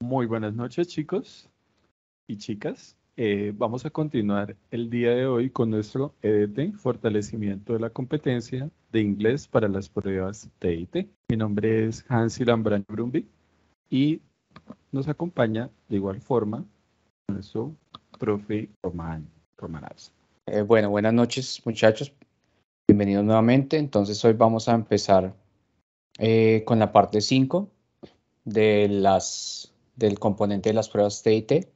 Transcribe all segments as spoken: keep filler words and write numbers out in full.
Muy buenas noches, chicos y chicas. Eh, vamos a continuar el día de hoy con nuestro E D T, Fortalecimiento de la Competencia de Inglés para las Pruebas T I T. Mi nombre es Hansi Lambrán Brumby y nos acompaña de igual forma nuestro profe Román Romanaz. Eh, bueno, buenas noches, muchachos. Bienvenidos nuevamente. Entonces, hoy vamos a empezar eh, con la parte cinco de las, del componente de las pruebas T I T.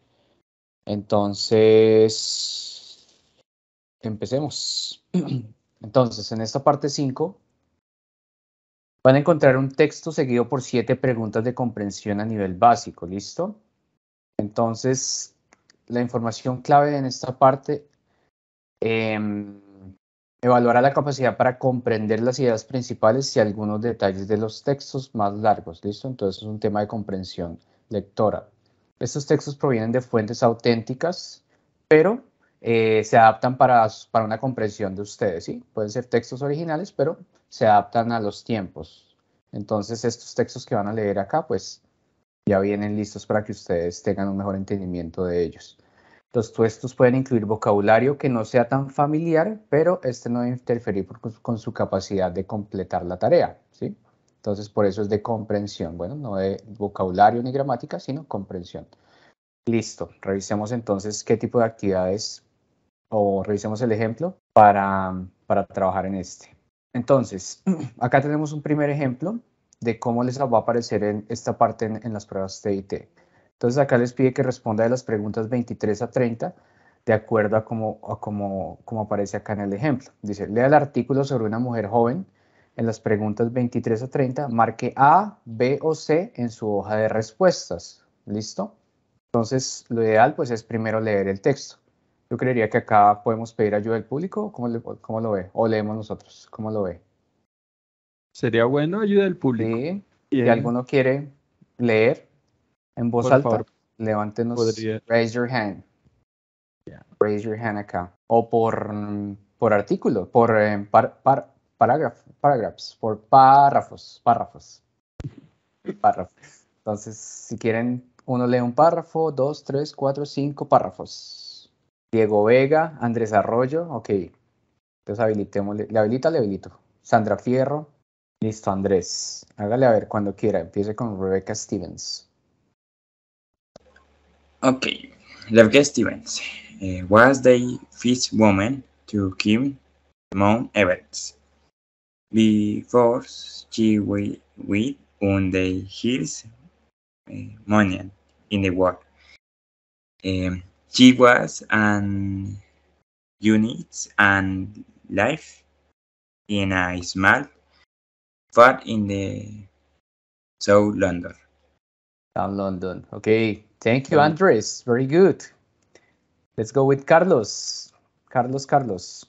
Entonces, empecemos. Entonces, en esta parte cinco van a encontrar un texto seguido por siete preguntas de comprensión a nivel básico, ¿listo? Entonces, la información clave en esta parte eh, evaluará la capacidad para comprender las ideas principales y algunos detalles de los textos más largos, ¿listo? Entonces es un tema de comprensión lectora. Estos textos provienen de fuentes auténticas, pero eh, se adaptan para, para una comprensión de ustedes, ¿sí? Pueden ser textos originales, pero se adaptan a los tiempos. Entonces estos textos que van a leer acá, pues ya vienen listos para que ustedes tengan un mejor entendimiento de ellos. Los textos pueden incluir vocabulario que no sea tan familiar, pero este no debe interferir por, con su capacidad de completar la tarea, ¿sí? Entonces, por eso es de comprensión. Bueno, no de vocabulario ni gramática, sino comprensión. Listo. Revisemos entonces qué tipo de actividades, o revisemos el ejemplo para, para trabajar en este. Entonces, acá tenemos un primer ejemplo de cómo les va a aparecer en esta parte en, en las pruebas T I T. Entonces acá les pide que responda de las preguntas veintitrés a treinta de acuerdo a cómo, a cómo, cómo aparece acá en el ejemplo. Dice, lea el artículo sobre una mujer joven. En las preguntas veintitrés a treinta, marque A, B o C en su hoja de respuestas. ¿Listo? Entonces, lo ideal pues es primero leer el texto. Yo creería que acá podemos pedir ayuda del público. ¿Cómo, le, cómo lo ve? ¿O leemos nosotros? ¿Cómo lo ve? Sería bueno ayuda del público. Sí. Bien. Si alguno quiere leer en voz Por alta, favor, levántenos, podría... raise your hand. Yeah. Raise your hand acá. O por, por artículo, por eh, par, par, parágrafo, paragraphs, por párrafos, párrafos, párrafos. Entonces, si quieren, uno lee un párrafo, dos, tres, cuatro, cinco párrafos. Diego Vega, Andrés Arroyo, ok. Entonces habilitémosle, ¿le habilita o le habilito? Sandra Fierro, listo, Andrés. Hágale a ver cuando quiera, empiece con Rebecca Stevens. Okay, Rebecca Stevens uh, was the first woman to climb Mount Everest. Before she went on the highest uh, mountain in the world. Um, she was an unit and life in a small flat in the South London. South London. Okay, thank you, Andres. Very good. Let's go with Carlos. Carlos, Carlos.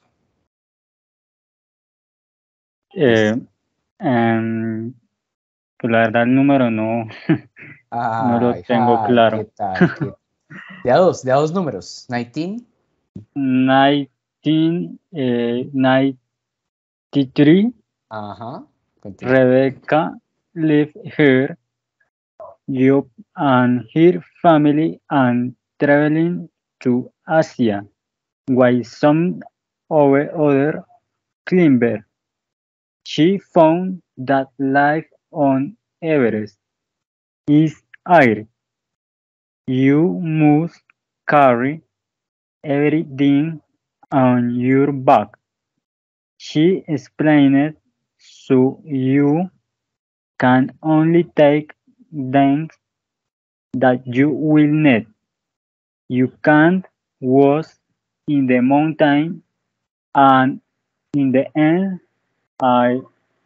Eh, um, pues la verdad el número no, Ay, no lo tengo ay, claro. ¿qué tal? ¿Qué... De a dos, de a dos números. nineteen. nineteen, eh, ninety-three. Ajá. Continúa. Rebecca left her job and her family and traveling to Asia, while some other climber. She found that life on Everest is hard. You must carry everything on your back. She explained, so you can only take things that you will need. You can't walk in the mountain, and in the end, I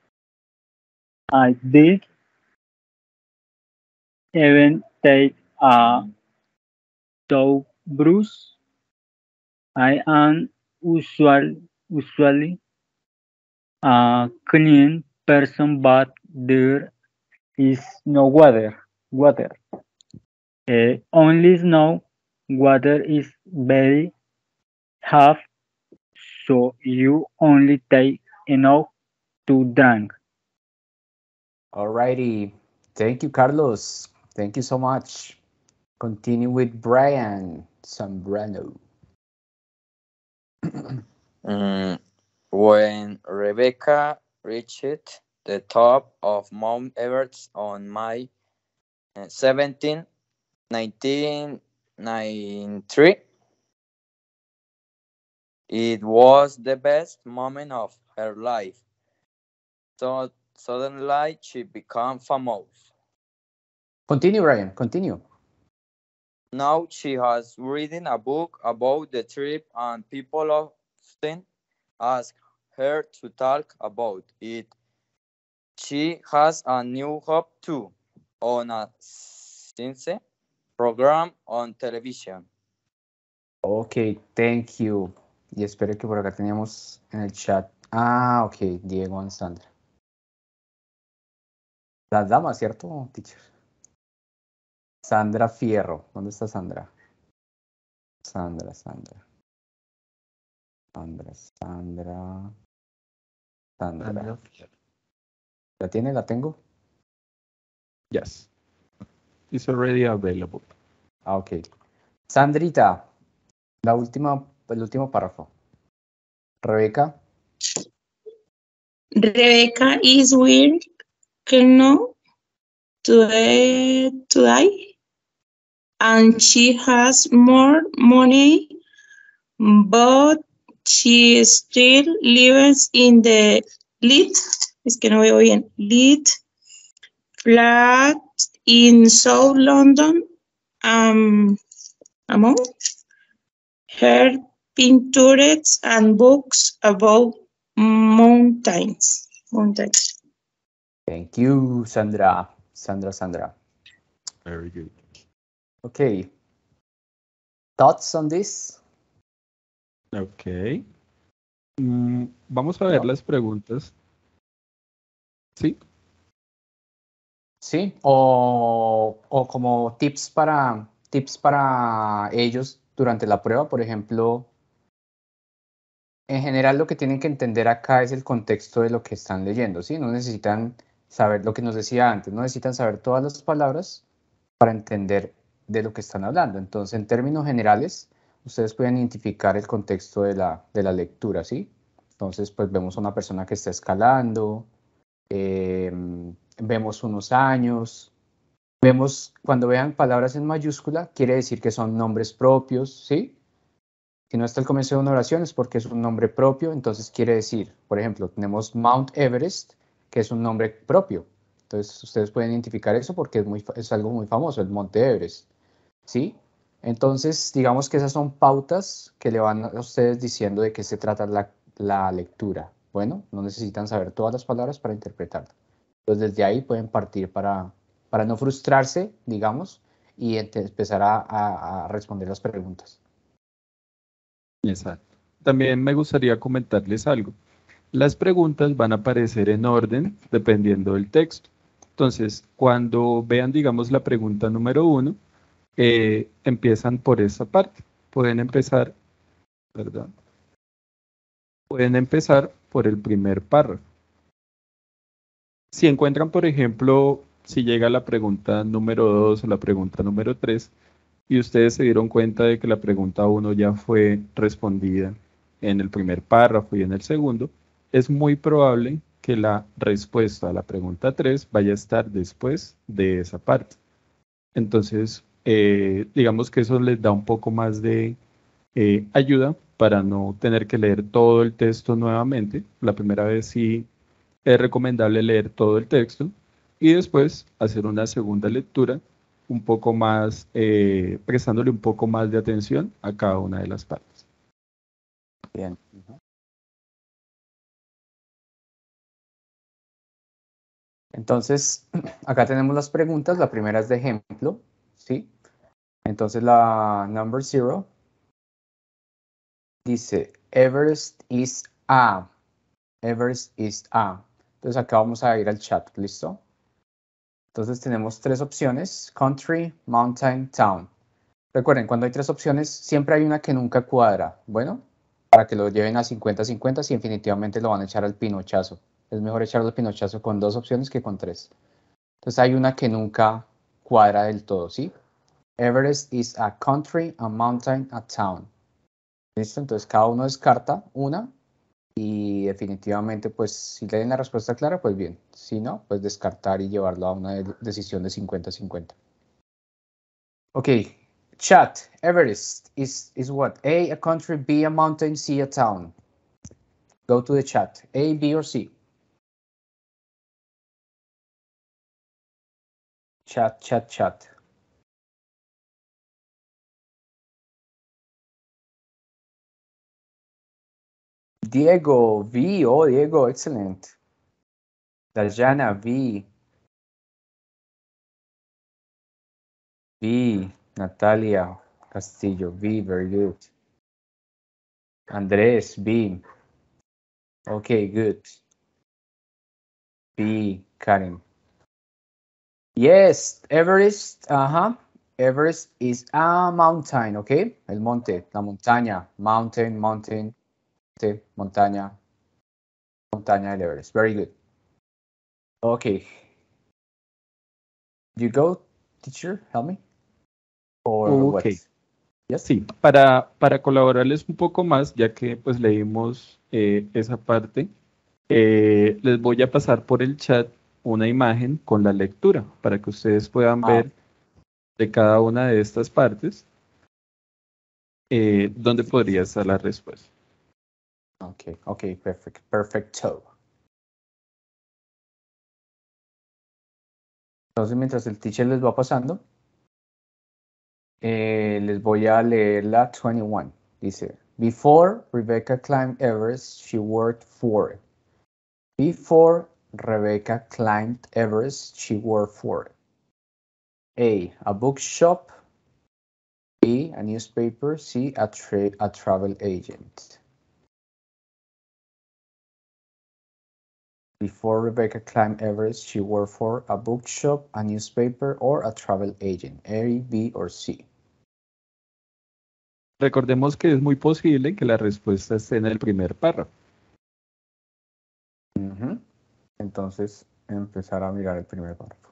I did even take a toe bruise. I am usual, usually a clean person, but there is no water. Water. Uh, only snow. Water is very half, so you only take enough to drink. Alrighty. Thank you, Carlos. Thank you so much. Continue with Brian Zambrano. Mm, when Rebecca reached the top of Mount Everest on May seventeenth, nineteen ninety-three, it was the best moment of her life. So suddenly she became famous. Continue, Brian, continue. Now she has written a book about the trip and people often ask her to talk about it. She has a new job too, on a science program on television. Ok, thank you. Y espero que por acá teníamos en el chat. Ah, ok, Diego y Sandra. Las damas, ¿cierto, teacher? Sandra Fierro. ¿Dónde está Sandra? Sandra, Sandra. Sandra, Sandra. Sandra. ¿La tiene? ¿La tengo? Yes. It's already available. Ah, ok. Sandrita, la última, el último párrafo. Rebeca. Rebecca is working now today, today, and she has more money, but she still lives in the lit, es que no veo bien, lit flat in South London. Um, among her pictures and books about mountains. Mountains. Thank you, Sandra. Sandra, Sandra. Very good. Okay. Thoughts on this? Ok. Mm, vamos a ver No. las preguntas. ¿Sí? Sí, o, o como tips para, tips para ellos durante la prueba, por ejemplo, en general lo que tienen que entender acá es el contexto de lo que están leyendo, ¿sí? No necesitan saber lo que nos decía antes, no necesitan saber todas las palabras para entender de lo que están hablando. Entonces, en términos generales, ustedes pueden identificar el contexto de la, de la lectura, ¿sí? Entonces, pues vemos a una persona que está escalando, eh, vemos unos años, vemos, cuando vean palabras en mayúscula, quiere decir que son nombres propios, ¿sí? Si no está al comienzo de una oración es porque es un nombre propio, entonces quiere decir, por ejemplo, tenemos Mount Everest, que es un nombre propio. Entonces, ustedes pueden identificar eso porque es, muy, es algo muy famoso, el Monte Everest, ¿sí? Entonces, digamos que esas son pautas que le van a ustedes diciendo de qué se trata la, la lectura. Bueno, no necesitan saber todas las palabras para interpretarla. Entonces, desde ahí pueden partir para, para no frustrarse, digamos, y empezar a, a, a responder las preguntas. Exacto. También me gustaría comentarles algo. Las preguntas van a aparecer en orden dependiendo del texto. Entonces, cuando vean, digamos, la pregunta número uno, eh, empiezan por esa parte. Pueden empezar, perdón, pueden empezar por el primer párrafo. Si encuentran, por ejemplo, si llega la pregunta número dos o la pregunta número tres, y ustedes se dieron cuenta de que la pregunta uno ya fue respondida en el primer párrafo y en el segundo, es muy probable que la respuesta a la pregunta tres vaya a estar después de esa parte. Entonces, eh, digamos que eso les da un poco más de eh, ayuda para no tener que leer todo el texto nuevamente. La primera vez sí es recomendable leer todo el texto y después hacer una segunda lectura un poco más, eh, prestándole un poco más de atención a cada una de las partes. Bien. Entonces, acá tenemos las preguntas. La primera es de ejemplo, ¿sí? Entonces, la number zero dice, Everest is a. Everest is a. Entonces, acá vamos a ir al chat, ¿listo? Entonces, tenemos tres opciones, country, mountain, town. Recuerden, cuando hay tres opciones, siempre hay una que nunca cuadra. Bueno, para que lo lleven a cincuenta cincuenta, si definitivamente lo van a echar al pinochazo. Es mejor echarlo al pinochazo con dos opciones que con tres. Entonces hay una que nunca cuadra del todo, ¿sí? Everest is a country, a mountain, a town. ¿Listo? Entonces cada uno descarta una y definitivamente pues si leen la respuesta clara, pues bien. Si no, pues descartar y llevarlo a una de- decisión de cincuenta cincuenta. Ok, chat. Everest is, is what? A, a country, B, a mountain, C, a town. Go to the chat. A, B, or C? Chat, chat, chat. Diego, V. Oh, Diego, excellent. Dayana, V. V. Natalia Castillo, V. Very good. Andrés, B. Okay, good. B. Karen. Yes, Everest, uh-huh. Everest is a mountain, okay? El monte, la montaña. Mountain, mountain, monte, montaña. Montaña del Everest. Very good. Okay. You go, teacher, help me. Or what? Ok. Yes. Sí, para, para colaborarles un poco más, ya que pues leímos eh, esa parte, eh, les voy a pasar por el chat una imagen con la lectura para que ustedes puedan Ah. ver de cada una de estas partes eh, dónde podría estar la respuesta. Okay, okay, perfect, perfecto. Entonces, mientras el teacher les va pasando, eh, les voy a leer la veintiuno. Dice, before Rebecca climbed Everest, she worked for. Before Rebecca climbed Everest, she worked for. A, a bookshop. B, a newspaper. C, a, tra a travel agent. Before Rebecca climbed Everest, she worked for a bookshop, a newspaper, or a travel agent. A, B, or C. Recordemos que es muy posible que la respuesta esté en el primer párrafo. Uh-huh. Entonces, empezar a mirar el primer párrafo.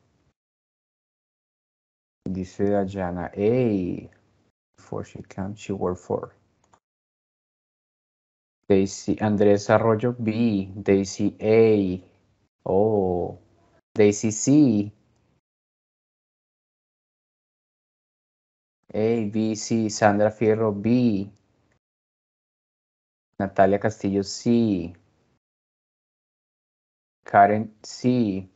Dice Dayana, A, before she came, she worked for. Daisy, Andrés Arroyo, B, Daisy, A, oh, Daisy, C, A, B, C, Sandra Fierro, B, Natalia Castillo, C, Karen, C.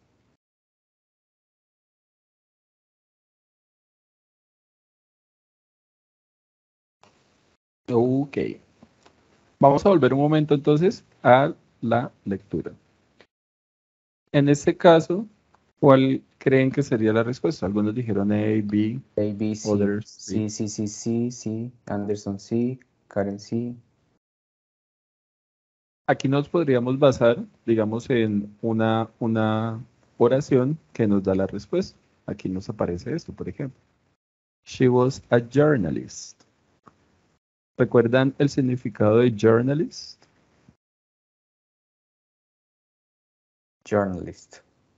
Ok. Vamos a volver un momento entonces a la lectura. En este caso, ¿cuál creen que sería la respuesta? Algunos dijeron A, B, A, B, C, others, C, B. C, C, C, C, Anderson, C, Karen, C. Aquí nos podríamos basar, digamos, en una, una oración que nos da la respuesta. Aquí nos aparece esto, por ejemplo. She was a journalist. ¿Recuerdan el significado de journalist? Journalist.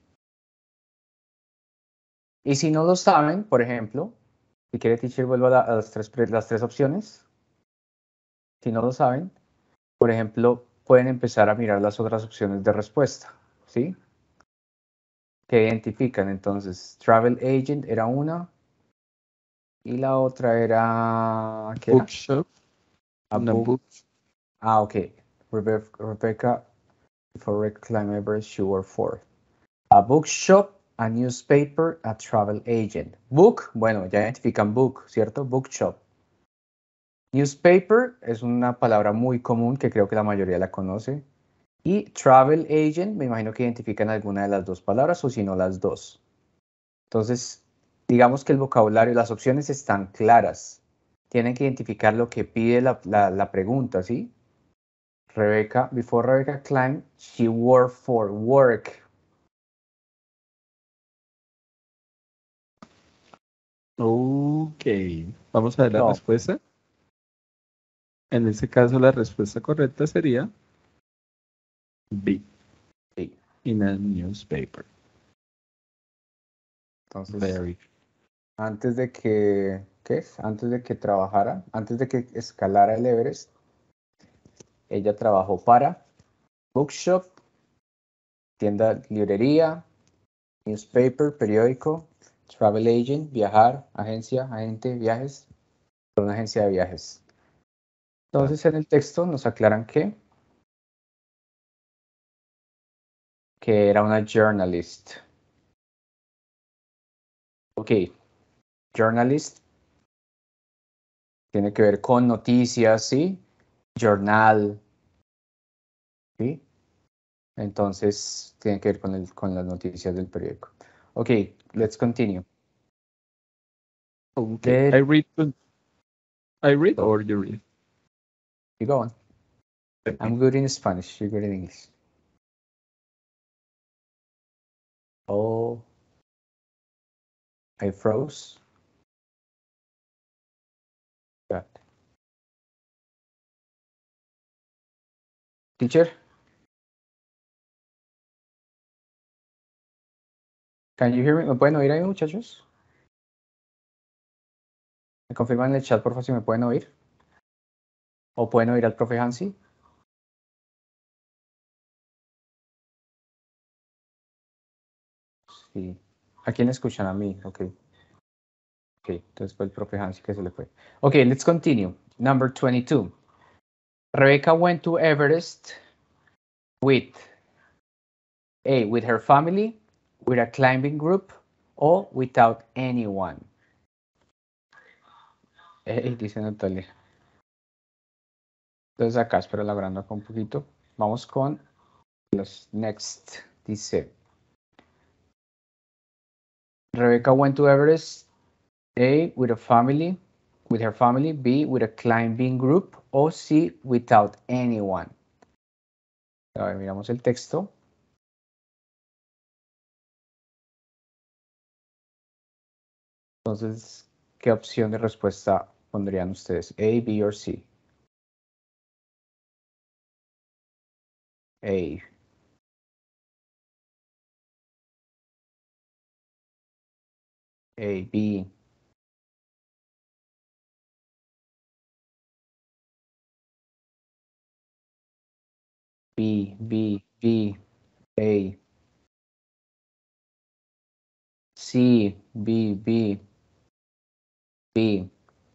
Y si no lo saben, por ejemplo, si quiere teacher, vuelvo a, la- a las, tres, pre- las tres opciones. Si no lo saben, por ejemplo, pueden empezar a mirar las otras opciones de respuesta, ¿sí? Que identifican, entonces, travel agent era una, y la otra era, ¿qué era? Bookshop. A Una book. book. Ah, ok. Rebe- Rebecca, before reclaim Everest, she worked for. A bookshop, a newspaper, a travel agent. Book, bueno, ya identifican book, ¿cierto? Bookshop. Newspaper es una palabra muy común que creo que la mayoría la conoce. Y travel agent, me imagino que identifican alguna de las dos palabras o si no las dos. Entonces, digamos que el vocabulario, las opciones están claras. Tienen que identificar lo que pide la, la, la pregunta, ¿sí? Rebecca, before Rebecca climbed, she worked for work. Ok. Vamos a ver la No. respuesta. En este caso, la respuesta correcta sería B. Sí. In a newspaper. Entonces, Very. antes de que, ¿qué es? Antes de que trabajara, antes de que escalara el Everest, ella trabajó para bookshop, tienda, librería, newspaper, periódico, travel agent, viajar, agencia, agente, viajes, una agencia de viajes. Entonces en el texto nos aclaran que, que era una journalist. Ok, journalist tiene que ver con noticias, ¿sí? Journal, ¿sí? Entonces tiene que ver con, el, con las noticias del periódico. Ok, let's continue. Okay. Let I read. I read go. or you read? You go on. I'm good in Spanish. You're good in English. Oh, I froze. God. Teacher? Can you hear me? ¿Me pueden oír ahí, muchachos? ¿Me confirman en el chat, por favor, si me pueden oír? ¿O pueden oír al profe Hansi? Sí. ¿A quién escuchan? A mí, ok. Ok, entonces fue el profe Hansi que se le fue. Ok, let's continue. Number twenty-two. Rebecca went to Everest with A, with her family, with a climbing group, or without anyone. Hey, dice Natalia. Entonces acá, espero labrando acá un poquito. Vamos con los next. Dice, Rebecca went to Everest, A, with a family, with her family, B, with a climbing group, o C, without anyone. A ver, miramos el texto. Entonces, ¿qué opción de respuesta pondrían ustedes? A, B o C. A. A, B. B, B, B, A. C, B, B, B.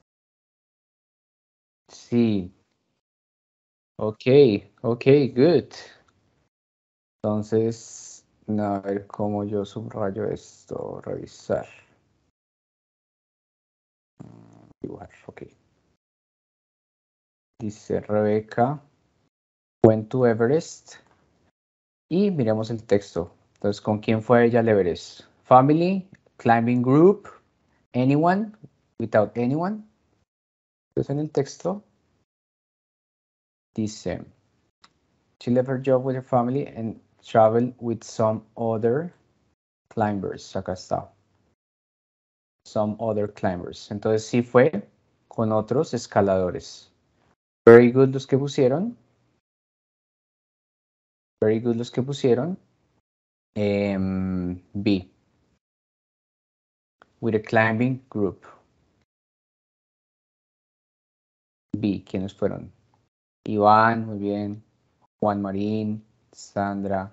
C. Ok, ok, good. Entonces, a ver cómo yo subrayo esto, revisar. Dibujar, ok. Dice Rebeca went to Everest. Y miremos el texto. Entonces, ¿con quién fue ella al Everest? Family, climbing group, anyone, without anyone. Entonces, en el texto dice, she left her job with her family and traveled with some other climbers. Acá está. Some other climbers. Entonces, sí fue con otros escaladores. Very good los que pusieron. Very good los que pusieron. Um, B. With a climbing group. B. ¿Quiénes fueron? Iván, muy bien. Juan Marín, Sandra.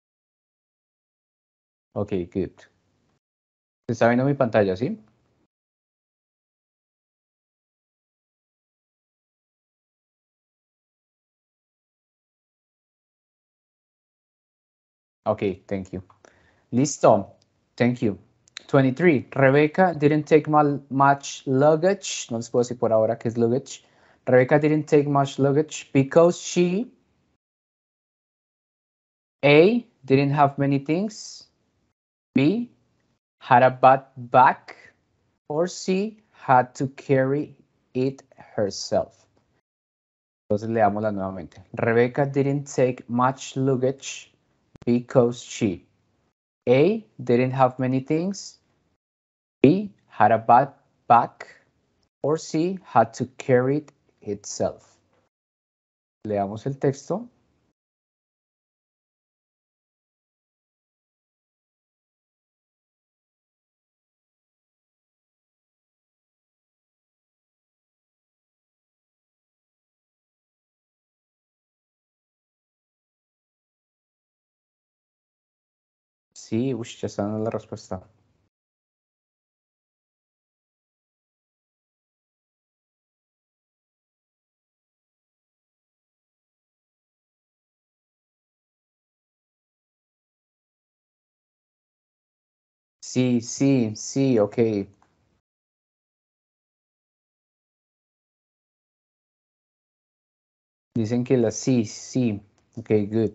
Ok, good. ¿Se está viendo mi pantalla, sí? Ok, thank you. Listo. Thank you. twenty-three. Rebecca didn't take much luggage. No les puedo decir por ahora qué es luggage. Rebecca didn't take much luggage because she A, didn't have many things. B, had a bad back. Or C, had to carry it herself. Entonces leámosla nuevamente. Rebecca didn't take much luggage because she A, didn't have many things. B, had a bad back. Or C, had to carry it itself. Leamos el texto. Sí, uy, ya está dando la respuesta. Sí, sí, sí, ok. Dicen que la sí, sí. Ok, good.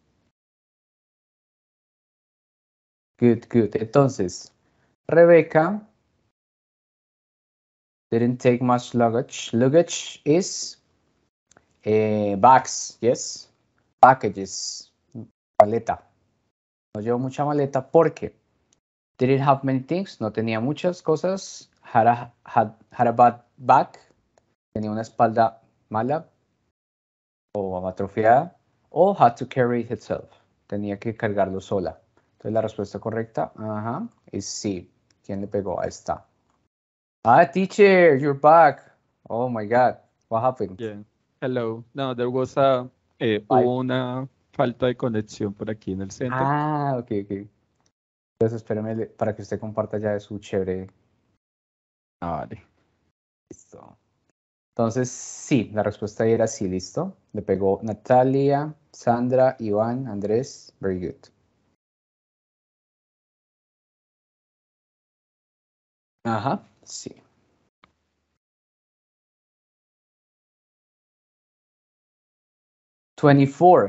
Good, good. Entonces, Rebecca didn't take much luggage. Luggage is eh, bags, yes. Packages. Maleta. No llevo mucha maleta porque didn't have many things. No tenía muchas cosas. Had a, had, had a bad back. Tenía una espalda mala o atrofiada. O had to carry it itself. Tenía que cargarlo sola. Entonces la respuesta correcta, ajá, es sí. ¿Quién le pegó? Ahí está. Ah, teacher, you're back. Oh my God, what happened? Yeah. Hello. No, there was a, eh, Bye. hubo una falta de conexión por aquí en el centro. Ah, ok, ok. Entonces espérame le- para que usted comparta ya de su chévere. Ah, vale. Listo. Entonces, sí, la respuesta ahí era sí, listo. Le pegó Natalia, Sandra, Iván, Andrés. Very good. Ajá, sí. twenty-four.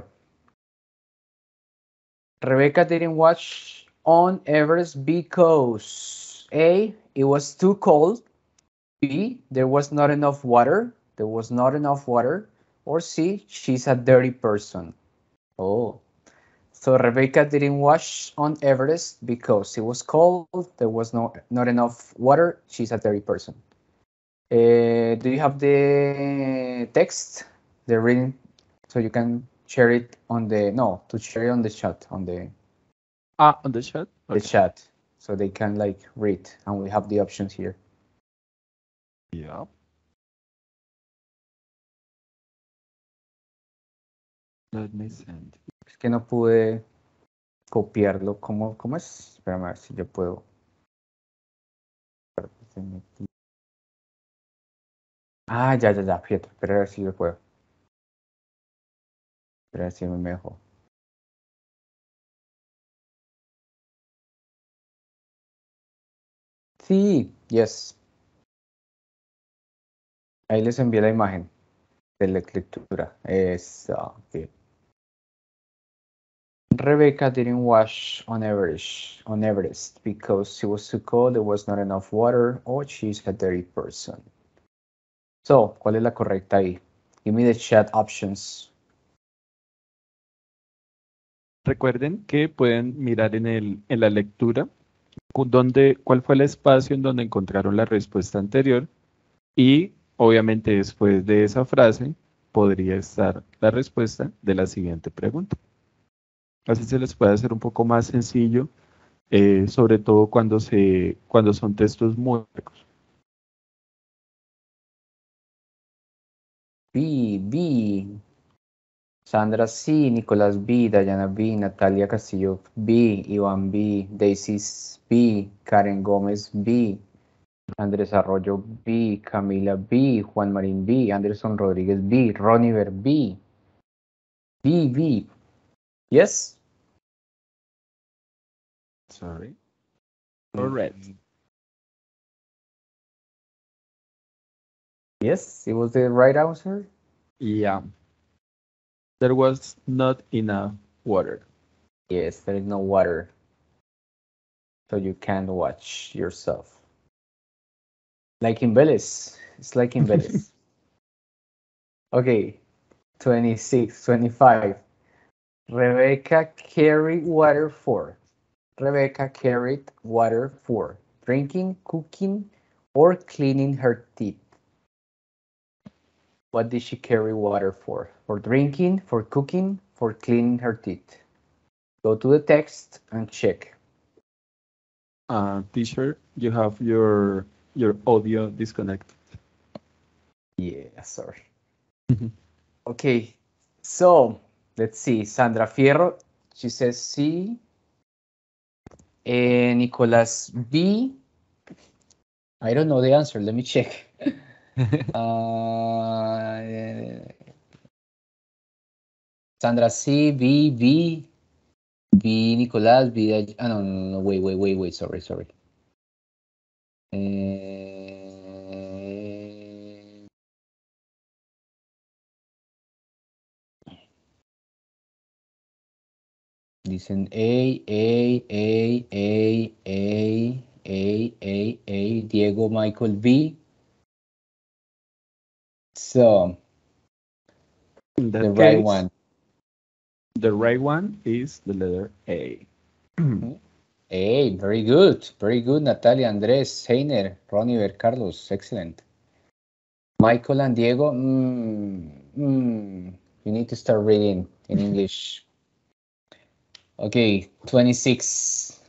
Rebecca didn't watch on Everest because A, it was too cold. B, there was not enough water. There was not enough water. Or C, she's a dirty person. Oh. So Rebecca didn't watch on Everest because it was cold. There was no not enough water. She's a dirty person. Uh, do you have the text, the reading, so you can share it on the no to share it on the chat on the Ah, on the chat? the Okay. chat so they can like read and we have the options here. Yeah. Let me send. Es que no pude copiarlo. ¿Cómo, cómo es? Espérame a ver si yo puedo. Ah, ya, ya, ya, fíjate. Espera a ver si yo puedo. Espera a ver si me dejó. Sí, yes. Ahí les envié la imagen de la lectura. Eso, sí. Rebecca didn't wash on Everest, on Everest because it was too cold, there was not enough water, or she's a dirty person. So, ¿cuál es la correcta ahí? Give me the chat options. Recuerden que pueden mirar en el, en la lectura cu- donde, cuál fue el espacio en donde encontraron la respuesta anterior y obviamente después de esa frase podría estar la respuesta de la siguiente pregunta. Así se les puede hacer un poco más sencillo, eh, sobre todo cuando, se, cuando son textos muy largos. B, B. Sandra C, Nicolás B, Dayana B, Natalia Castillo B, Iván B, Daisy B, Karen Gómez B, Andrés Arroyo B, Camila B, Juan Marín B, Anderson Rodríguez B, Roniver B, B, B. Yes? Sorry. Correct. Yes, it was the right answer. Yeah. There was not enough water. Yes, there is no water. So you can't watch yourself. Like in Vélez. It's like in Vélez. Okay, twenty-six, twenty-five. Rebecca carried water for. Rebecca carried water for drinking, cooking, or cleaning her teeth. What did she carry water for? For drinking, for cooking, for cleaning her teeth. Go to the text and check. Uh, teacher, you have your your audio disconnected. Yeah, sorry. Okay, so let's see. Sandra Fierro, she says C. Eh, Nicolás B. I don't know the answer. Let me check. uh, eh, Sandra C. B. B. B. Nicolás B. Ah, no, no, no. Wait, wait, wait, wait. Sorry, sorry. Eh, Dicen A, A, A, A, A, A, A, A, Diego Michael B. So, In that the right case, one. the right one is the letter A. A, very good. Very good, Natalia, Andrés, Heiner, Roniver, Carlos. Excellent. Michael and Diego, mm, mm, you need to start reading in English. Okay, twenty-six.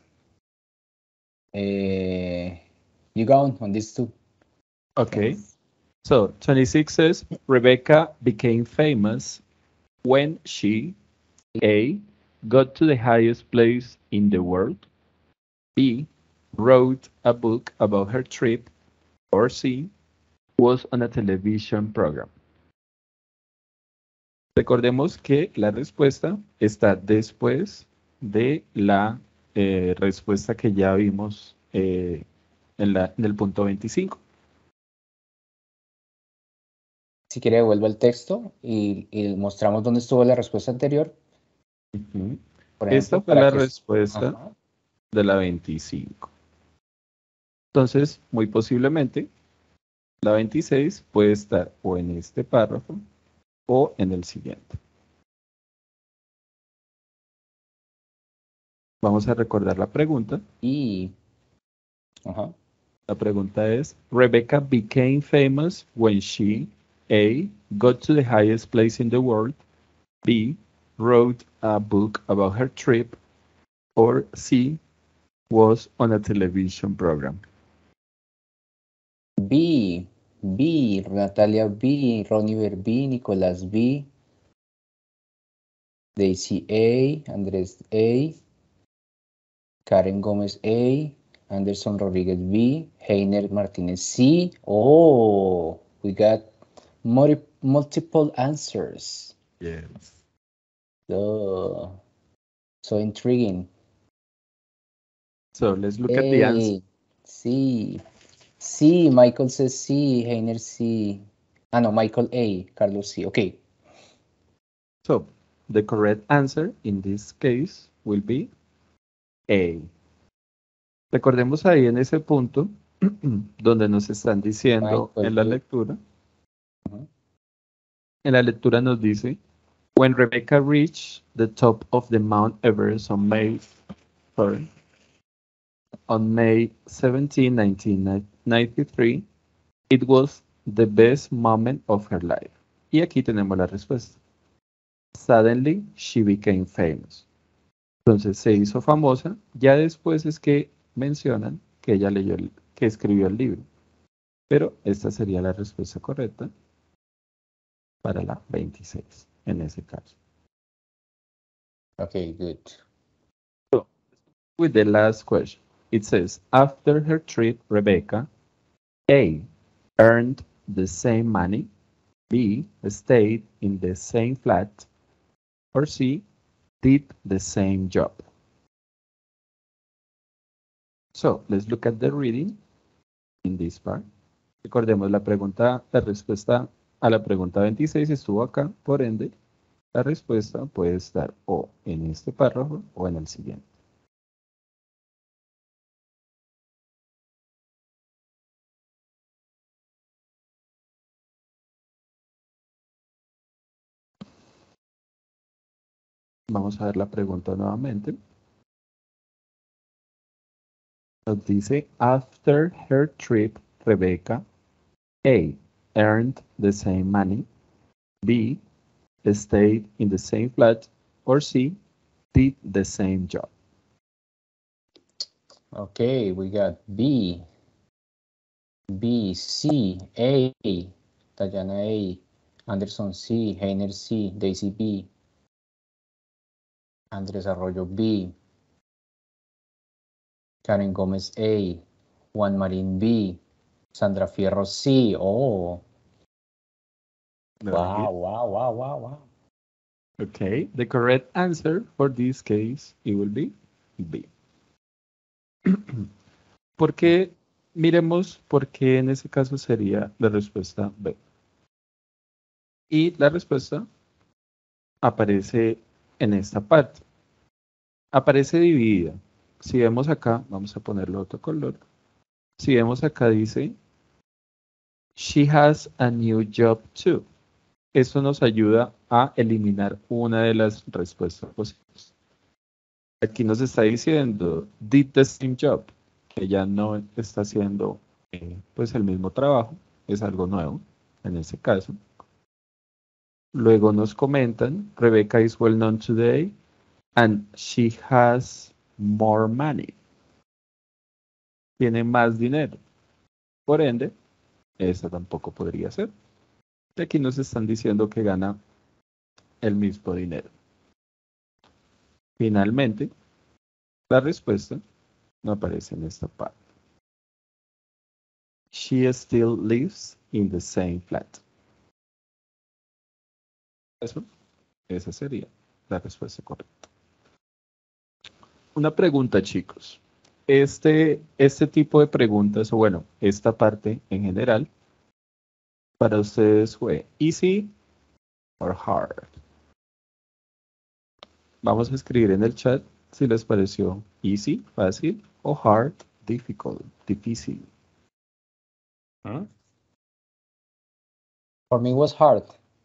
Uh, you go on on these two. Okay. So twenty-six says Rebecca became famous when she A. got to the highest place in the world, B. wrote a book about her trip, or C. was on a television program. Recordemos que la respuesta está después de la eh, respuesta que ya vimos eh, en, la, en el punto veinticinco. Si quiere, devuelvo el texto y, y mostramos dónde estuvo la respuesta anterior. Uh-huh. Por ejemplo, Esta fue para la que... respuesta Ajá. de la veinticinco. Entonces, muy posiblemente, la veintiséis puede estar o en este párrafo o en el siguiente. Vamos a recordar la pregunta. Y... Ajá. La pregunta es, Rebecca became famous when she, A, got to the highest place in the world, B, wrote a book about her trip, or C, was on a television program. B, B, Natalia B, Roniver B, Nicolás B, Daisy A, Andrés A, Karen Gómez A, Anderson Rodríguez B, Heiner Martínez C. Oh, we got multi multiple answers. Yes. So, so intriguing. So let's look at the answer. C. C, Michael says C, Heiner C. Ah, no, Michael A, Carlos C. Okay. So the correct answer in this case will be A. Recordemos ahí en ese punto donde nos están diciendo Michael en la B. lectura. Uh-huh. En la lectura nos dice, when Rebecca reached the top of the Mount Everest on May, sorry, on May seventeenth, nineteen ninety-three, it was the best moment of her life. Y aquí tenemos la respuesta. Suddenly, she became famous. Entonces se hizo famosa. Ya después es que mencionan que ella leyó, el, que escribió el libro. Pero esta sería la respuesta correcta para la veintiséis, en ese caso. Okay, good. So, with the last question, it says, after her trip, Rebecca, A, earned the same money, B, stayed in the same flat, or C, did the same job. So, let's look at the reading in this part. Recordemos la pregunta, la respuesta a la pregunta veintiséis estuvo acá, por ende, la respuesta puede estar o en este párrafo o en el siguiente. Vamos a ver la pregunta nuevamente. Nos dice, after her trip, Rebecca, A, earned the same money, B, stayed in the same flat, or C, did the same job. Okay, we got B, B, C, A, Tayana A, Anderson C, Heiner C, Daisy B, Andrés Arroyo B, Karen Gómez A, Juan Marín B, Sandra Fierro C. Oh, Very wow, good. wow, wow, wow, wow. Okay, the correct answer for this case, it will be B. ¿Por qué? Miremos por qué en ese caso sería la respuesta B. Y la respuesta aparece en esta parte. Aparece dividida. Si vemos acá, vamos a ponerlo otro color. Si vemos acá dice, she has a new job too. Esto nos ayuda a eliminar una de las respuestas posibles. Aquí nos está diciendo, did the same job, que ya no está haciendo eh, pues el mismo trabajo, es algo nuevo en este caso. Luego nos comentan, Rebecca is well known today and she has more money. Tiene más dinero. Por ende, esta tampoco podría ser. Y aquí nos están diciendo que gana el mismo dinero. Finalmente, la respuesta no aparece en esta parte. She still lives in the same flat. Eso, esa sería la respuesta correcta. Una pregunta, chicos. Este, este tipo de preguntas, o bueno, esta parte en general, para ustedes fue easy or hard. Vamos a escribir en el chat si les pareció easy, fácil, o hard, difficult, difícil. ¿Ah? For me it was hard.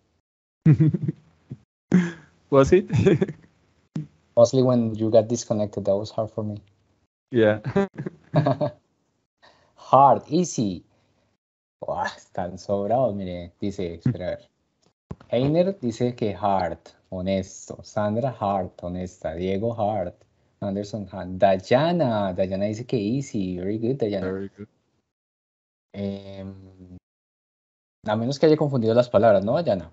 Was it? Mostly when you got disconnected, that was hard for me. Yeah. Hard, easy. Wow, están sobrados, mire. Dice, espera a ver. Einer dice que hard, honesto. Sandra, hard, honesta. Diego, hard. Anderson, hard. Dayana, Dayana dice que easy. Very good, Dayana. Very good. Eh, a menos que haya confundido las palabras, ¿no, Dayana?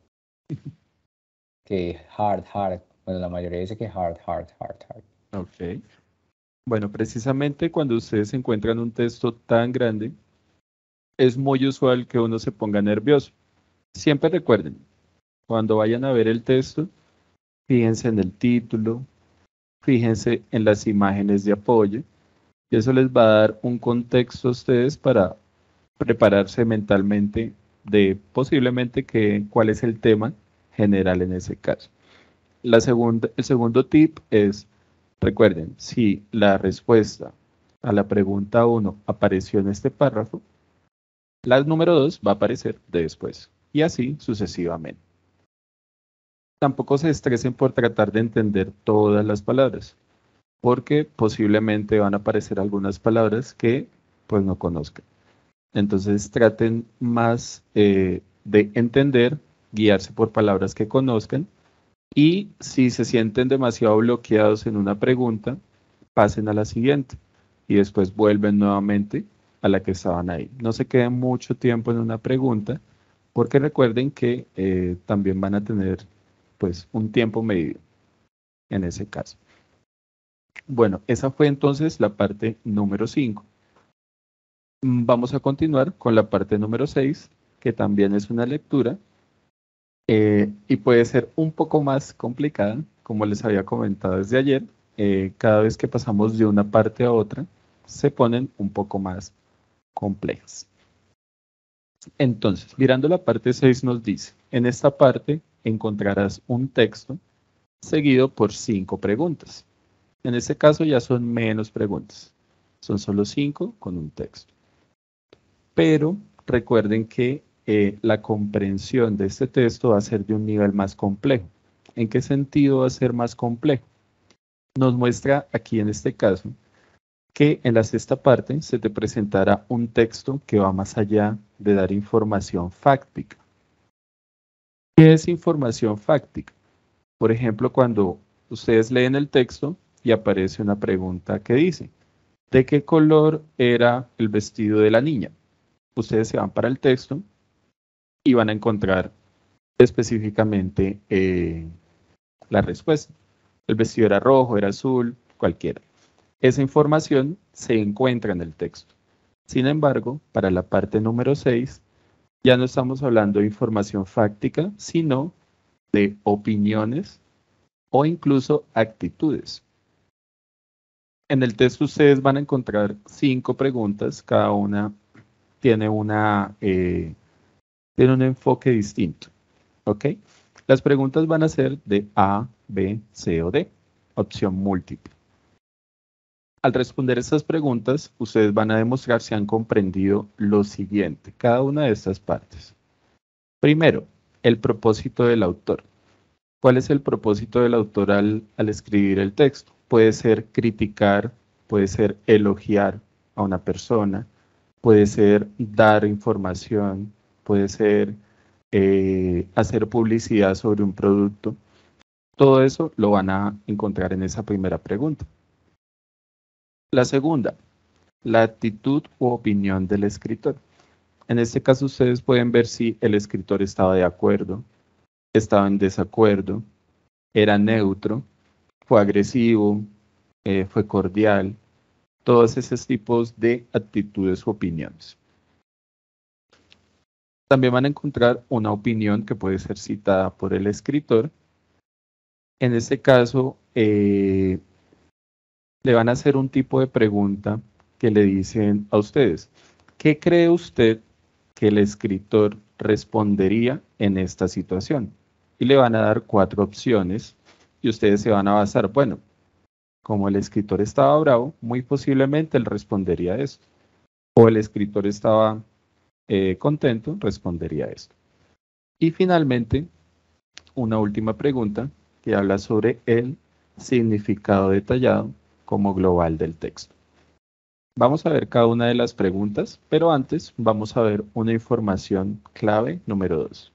Que hard, hard. Bueno, la mayoría dice que hard, hard, hard, hard. Ok. Bueno, precisamente cuando ustedes encuentran un texto tan grande, es muy usual que uno se ponga nervioso. Siempre recuerden, cuando vayan a ver el texto, fíjense en el título, fíjense en las imágenes de apoyo, y eso les va a dar un contexto a ustedes para prepararse mentalmente de posiblemente que, cuál es el tema general en ese caso. La segunda, el segundo tip es, recuerden, si la respuesta a la pregunta uno apareció en este párrafo, la número dos va a aparecer después, y así sucesivamente. Tampoco se estresen por tratar de entender todas las palabras, porque posiblemente van a aparecer algunas palabras que pues no conozcan. Entonces traten más eh, de entender, guiarse por palabras que conozcan, y si se sienten demasiado bloqueados en una pregunta, pasen a la siguiente y después vuelven nuevamente a la que estaban ahí. No se queden mucho tiempo en una pregunta, porque recuerden que eh, también van a tener pues un tiempo medido en ese caso. Bueno, esa fue entonces la parte número cinco. Vamos a continuar con la parte número seis, que también es una lectura eh, y puede ser un poco más complicada, como les había comentado desde ayer. Eh, cada vez que pasamos de una parte a otra, se ponen un poco más complejas. Entonces, mirando la parte seis nos dice, en esta parte encontrarás un texto seguido por cinco preguntas. En este caso ya son menos preguntas, son solo cinco con un texto. Pero recuerden que eh, la comprensión de este texto va a ser de un nivel más complejo. ¿En qué sentido va a ser más complejo? Nos muestra aquí en este caso que en la sexta parte se te presentará un texto que va más allá de dar información fáctica. ¿Qué es información fáctica? Por ejemplo, cuando ustedes leen el texto y aparece una pregunta que dice, ¿de qué color era el vestido de la niña? Ustedes se van para el texto y van a encontrar específicamente eh, la respuesta. El vestido era rojo, era azul, cualquiera. Esa información se encuentra en el texto. Sin embargo, para la parte número seis, ya no estamos hablando de información fáctica, sino de opiniones o incluso actitudes. En el texto ustedes van a encontrar cinco preguntas, cada una tiene, una, eh, tiene un enfoque distinto. ¿Ok? Las preguntas van a ser de A, B, C o D, opción múltiple. Al responder estas preguntas, ustedes van a demostrar si han comprendido lo siguiente, cada una de estas partes. Primero, el propósito del autor. ¿Cuál es el propósito del autor al, al escribir el texto? Puede ser criticar, puede ser elogiar a una persona, puede ser dar información, puede ser eh, hacer publicidad sobre un producto. Todo eso lo van a encontrar en esa primera pregunta. La segunda, la actitud u opinión del escritor. En este caso ustedes pueden ver si el escritor estaba de acuerdo, estaba en desacuerdo, era neutro, fue agresivo, eh, fue cordial, todos esos tipos de actitudes u opiniones. También van a encontrar una opinión que puede ser citada por el escritor. En este caso, eh, le van a hacer un tipo de pregunta que le dicen a ustedes, ¿qué cree usted que el escritor respondería en esta situación? Y le van a dar cuatro opciones y ustedes se van a basar, bueno, como el escritor estaba bravo, muy posiblemente él respondería esto. O el escritor estaba eh, contento, respondería esto. Y finalmente, una última pregunta que habla sobre el significado detallado como global del texto. Vamos a ver cada una de las preguntas, pero antes vamos a ver una información clave número dos.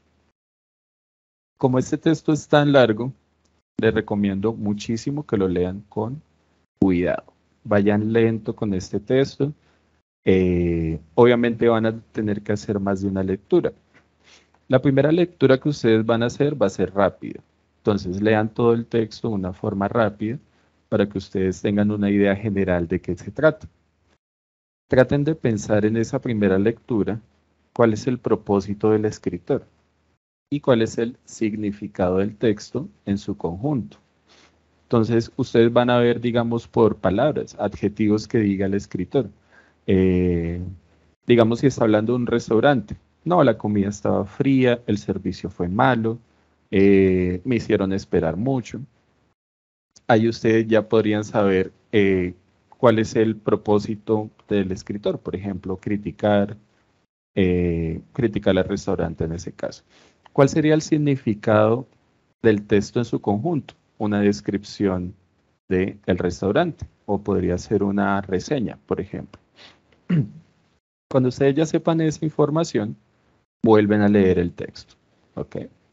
Como este texto es tan largo, les recomiendo muchísimo que lo lean con cuidado. Vayan lento con este texto. Eh, obviamente van a tener que hacer más de una lectura. La primera lectura que ustedes van a hacer va a ser rápida. Entonces lean todo el texto de una forma rápida para que ustedes tengan una idea general de qué se trata. Traten de pensar en esa primera lectura cuál es el propósito del escritor y cuál es el significado del texto en su conjunto. Entonces ustedes van a ver, digamos, por palabras, adjetivos que diga el escritor. Eh, digamos si está hablando de un restaurante. No, la comida estaba fría, el servicio fue malo, eh, me hicieron esperar mucho. Ahí ustedes ya podrían saber eh, cuál es el propósito del escritor. Por ejemplo, criticar, eh, criticar al restaurante en ese caso. ¿Cuál sería el significado del texto en su conjunto? Una descripción del restaurante o podría ser una reseña, por ejemplo. Cuando ustedes ya sepan esa información, vuelven a leer el texto, ¿ok?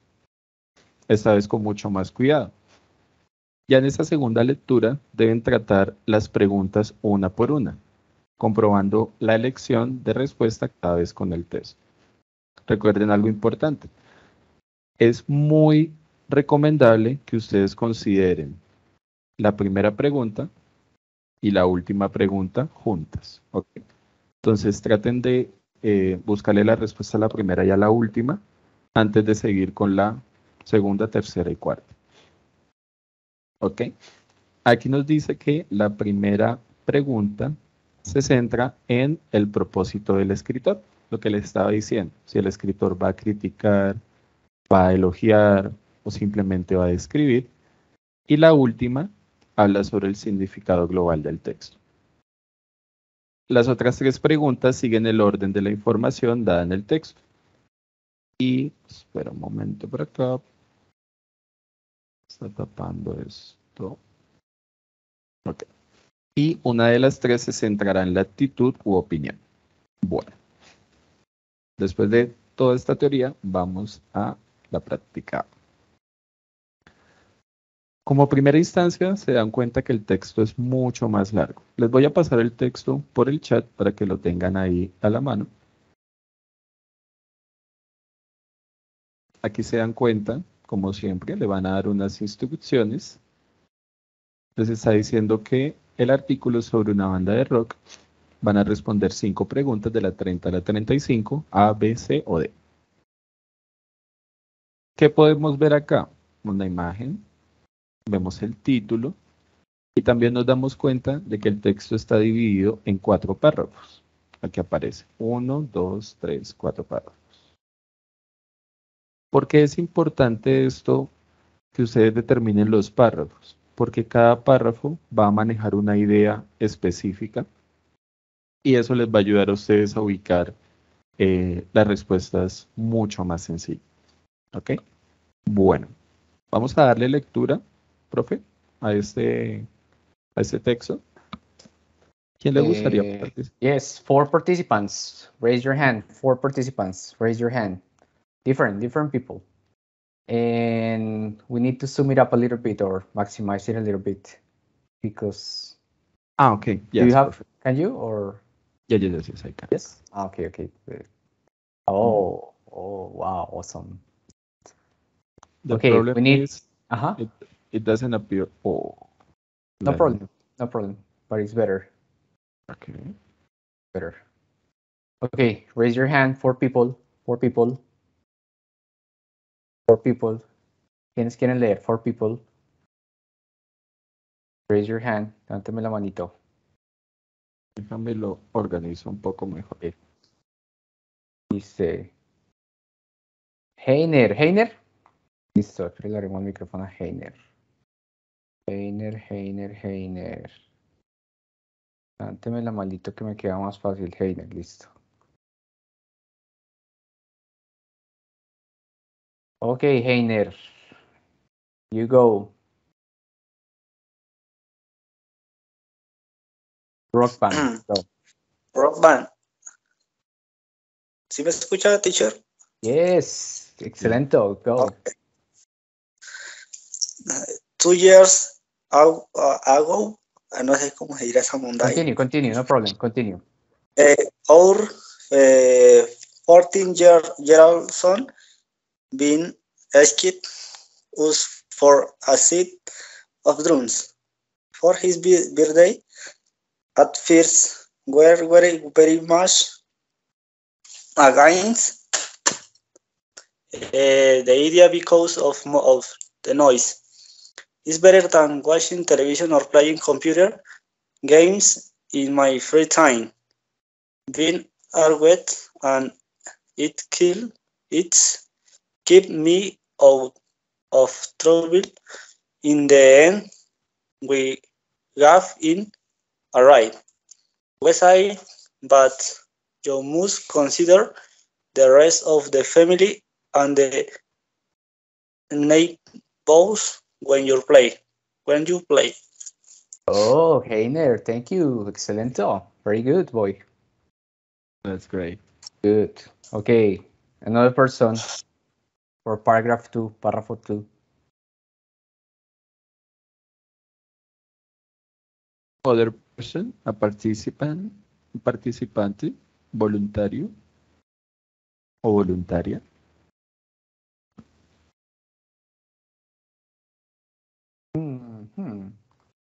Esta vez con mucho más cuidado. Ya en esta segunda lectura deben tratar las preguntas una por una, comprobando la elección de respuesta cada vez con el texto. Recuerden algo importante. Es muy recomendable que ustedes consideren la primera pregunta y la última pregunta juntas, ¿ok? Entonces traten de eh, buscarle la respuesta a la primera y a la última antes de seguir con la segunda, tercera y cuarta. ¿Ok? Aquí nos dice que la primera pregunta se centra en el propósito del escritor, lo que le estaba diciendo. Si el escritor va a criticar, va a elogiar o simplemente va a describir. Y la última habla sobre el significado global del texto. Las otras tres preguntas siguen el orden de la información dada en el texto. Y, espera un momento por acá. Está tapando esto. Ok. Y una de las tres se centrará en la actitud u opinión. Bueno. Después de toda esta teoría, vamos a la práctica. Como primera instancia, se dan cuenta que el texto es mucho más largo. Les voy a pasar el texto por el chat para que lo tengan ahí a la mano. Aquí se dan cuenta, como siempre, le van a dar unas instrucciones. Les está diciendo que el artículo sobre una banda de rock. Van a responder cinco preguntas de la treinta a la treinta y cinco, A, B, C o D. ¿Qué podemos ver acá? Una imagen, vemos el título y también nos damos cuenta de que el texto está dividido en cuatro párrafos. Aquí aparece uno, dos, tres, cuatro párrafos. ¿Por qué es importante esto que ustedes determinen los párrafos? Porque cada párrafo va a manejar una idea específica y eso les va a ayudar a ustedes a ubicar eh, las respuestas mucho más sencillas. ¿Ok? Bueno, vamos a darle lectura, profe, a este, a este texto. ¿Quién le gustaría Eh, participar? yes, four participants. Raise your hand. Four participants. Raise your hand. Different, different people. And we need to zoom it up a little bit or maximize it a little bit because. Ah, okay. Yes, do you have? perfect. Can you or? Yeah, yes, yes, I can. Yes. Ah, okay, okay. Good. Oh, oh, wow, awesome. The Okay, problem we need. is Uh huh. it, it doesn't appear. Oh, No let problem. me- No problem. But it's better. Okay. Better. Okay, raise your hand. Four people. Four people. Four people. ¿Quiénes quieren leer? Four people. Raise your hand. Levántame la manito. Déjame lo organizo un poco mejor. Dice. Heiner. Heiner. Listo, espera, le haremos el micrófono a Heiner. Heiner, Heiner, Heiner. Levánteme la manito que me queda más fácil. Heiner, listo. Okay, Heiner. You go. Rock band. Go. Rock band. ¿Sí me escucha, teacher? Yes. Excelente. Go. Okay. Two years ago, uh, ago, no sé cómo se dirá esa montaña. Continue, continue. No problem. Continue. Uh, our uh, fourteen-year-old son been asked us for a set of drums for his birthday. At first, we're very, very much against uh, the idea because of, of the noise. It's better than watching television or playing computer games in my free time. Being argued and it kill it's keep me out of trouble. In the end, we got in a ride. Westside, but you must consider the rest of the family and the neighbors when you play. When you play. Oh, Heiner, thank you. Excelente. Very good, boy. That's great. Good. Okay. Another person for paragraph two, párrafo two. Other person, a participant, participante, voluntario o voluntaria. Hmm.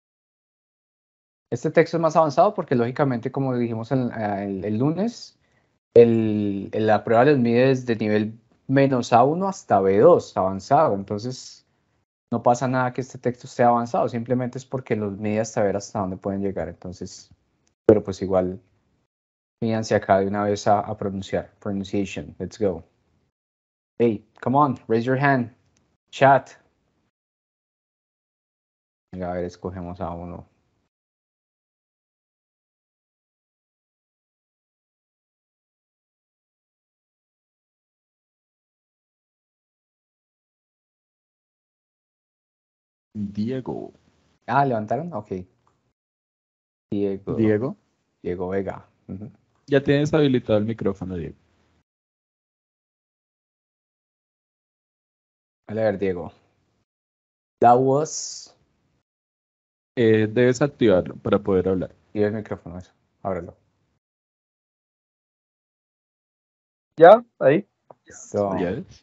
Este texto es más avanzado porque lógicamente, como dijimos el, el, el lunes, el, el- la prueba les mide desde nivel menos A uno hasta B dos, avanzado. Entonces, no pasa nada que este texto esté avanzado, simplemente es porque los mide hasta ver hasta dónde pueden llegar. Entonces, pero pues igual, mídanse acá de una vez a, a pronunciar. Pronunciation, let's go. Hey, come on, raise your hand. Chat. Venga, a ver, escogemos a uno. Diego. Ah, ¿levantaron? Ok. Diego. Diego. Diego Vega. Ujú. Ya tienes habilitado el micrófono, Diego. A ver, Diego. That was. Eh, debes activarlo para poder hablar. Y el micrófono, eso. Ábrelo. Ya, ahí. So, Yes.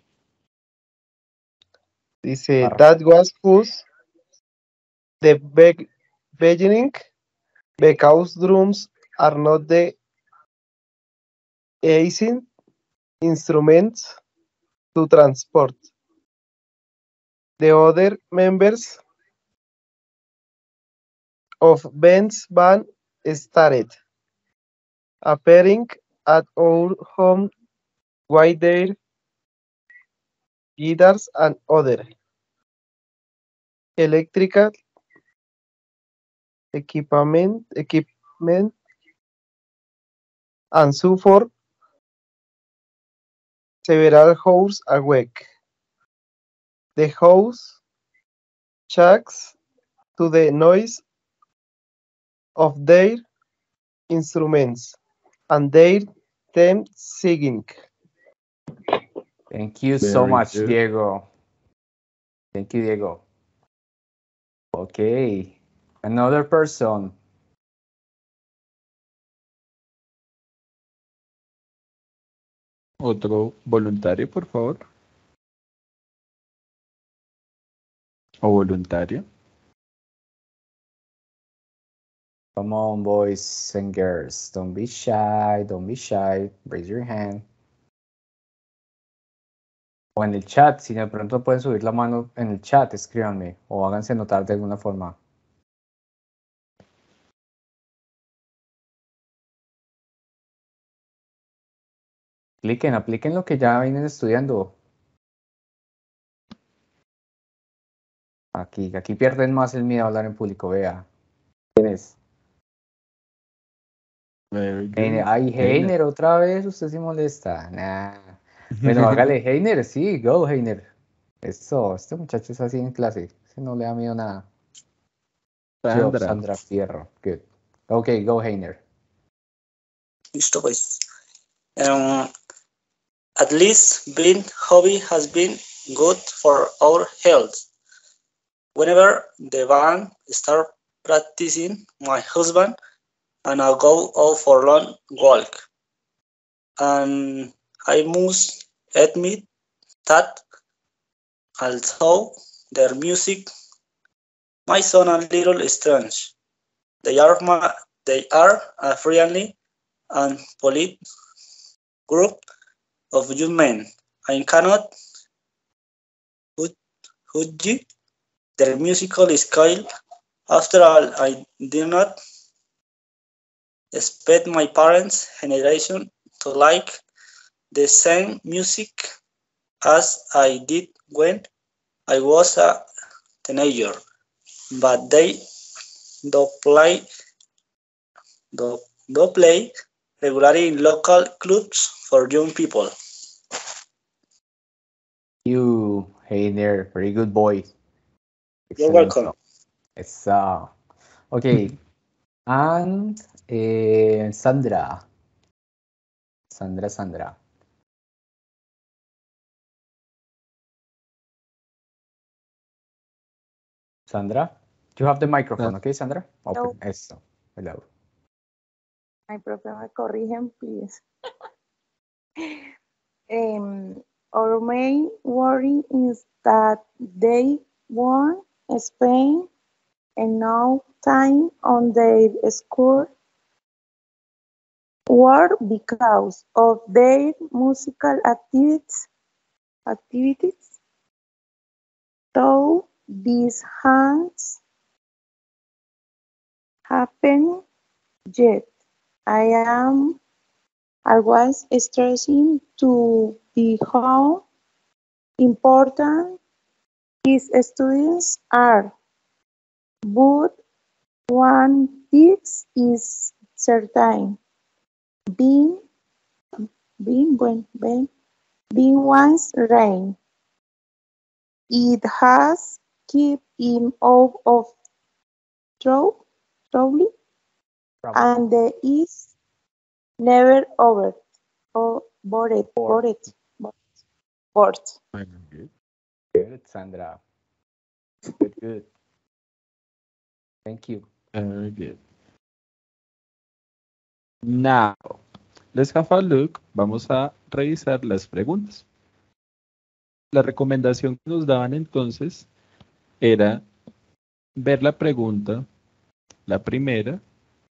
Dice, Barra. that was who's the be beginning because drums are not the easy instruments to transport. The other members of Ben's band started appearing at our home with their guitars and other electrical equipment, equipment and so forth several hours a week. The house shakes to the noise of their instruments and their them singing. Thank you so Very much, good. Diego. Thank you, Diego. Okay, another person. Otro voluntario, por favor. O voluntaria. Come on, boys and girls. Don't be shy. Don't be shy. Raise your hand. O en el chat, si de pronto pueden subir la mano en el chat, escríbanme o háganse notar de alguna forma. Apliquen, apliquen lo que ya vienen estudiando. Aquí, aquí pierden más el miedo a hablar en público, vea. ¿Quién es? Very good. Heiner. Ay, Heiner, otra vez, usted sí molesta. Nah. Bueno, hágale, Heiner, sí, go, Heiner. Eso, este muchacho es así en clase. Ese no le da miedo nada. Yo, Sandra. Sandra Fierro. Good. Okay, go, Heiner. Listo, pues. Um, at least being hobby has been good for our health. Whenever the band start practicing, my husband and I go out for long walk. And I must admit that although their music might sound a little strange, they are ma- they are a friendly and polite group of young men. I cannot judge their musical skill. After all, I did not expect my parents' generation to like the same music as I did when I was a teenager, but they do play, do, do play regularly in local clubs for young people. You, Heiner, very good boy. You're Excellent welcome. job. It's, uh, okay, and uh, Sandra. Sandra, Sandra. Sandra, you have the microphone, okay, Sandra? Open. No. Eso. Hello. My profe me corrigen, please. um, our main worry is that they won Spain enough time on their school work because of their musical activities. activities. Though these hands happen yet, I am always stressing to be how important his students are. But one thing is certain, being, being, when, when, being one's rain. It has kept him out of trouble, trouble, and the is never over. Oh, bored, bored, bored, bored. Good. Good, Sandra. Good, good. Thank you. Very good. Now, let's have a look. Vamos a revisar las preguntas. La recomendación que nos daban entonces era ver la pregunta, la primera,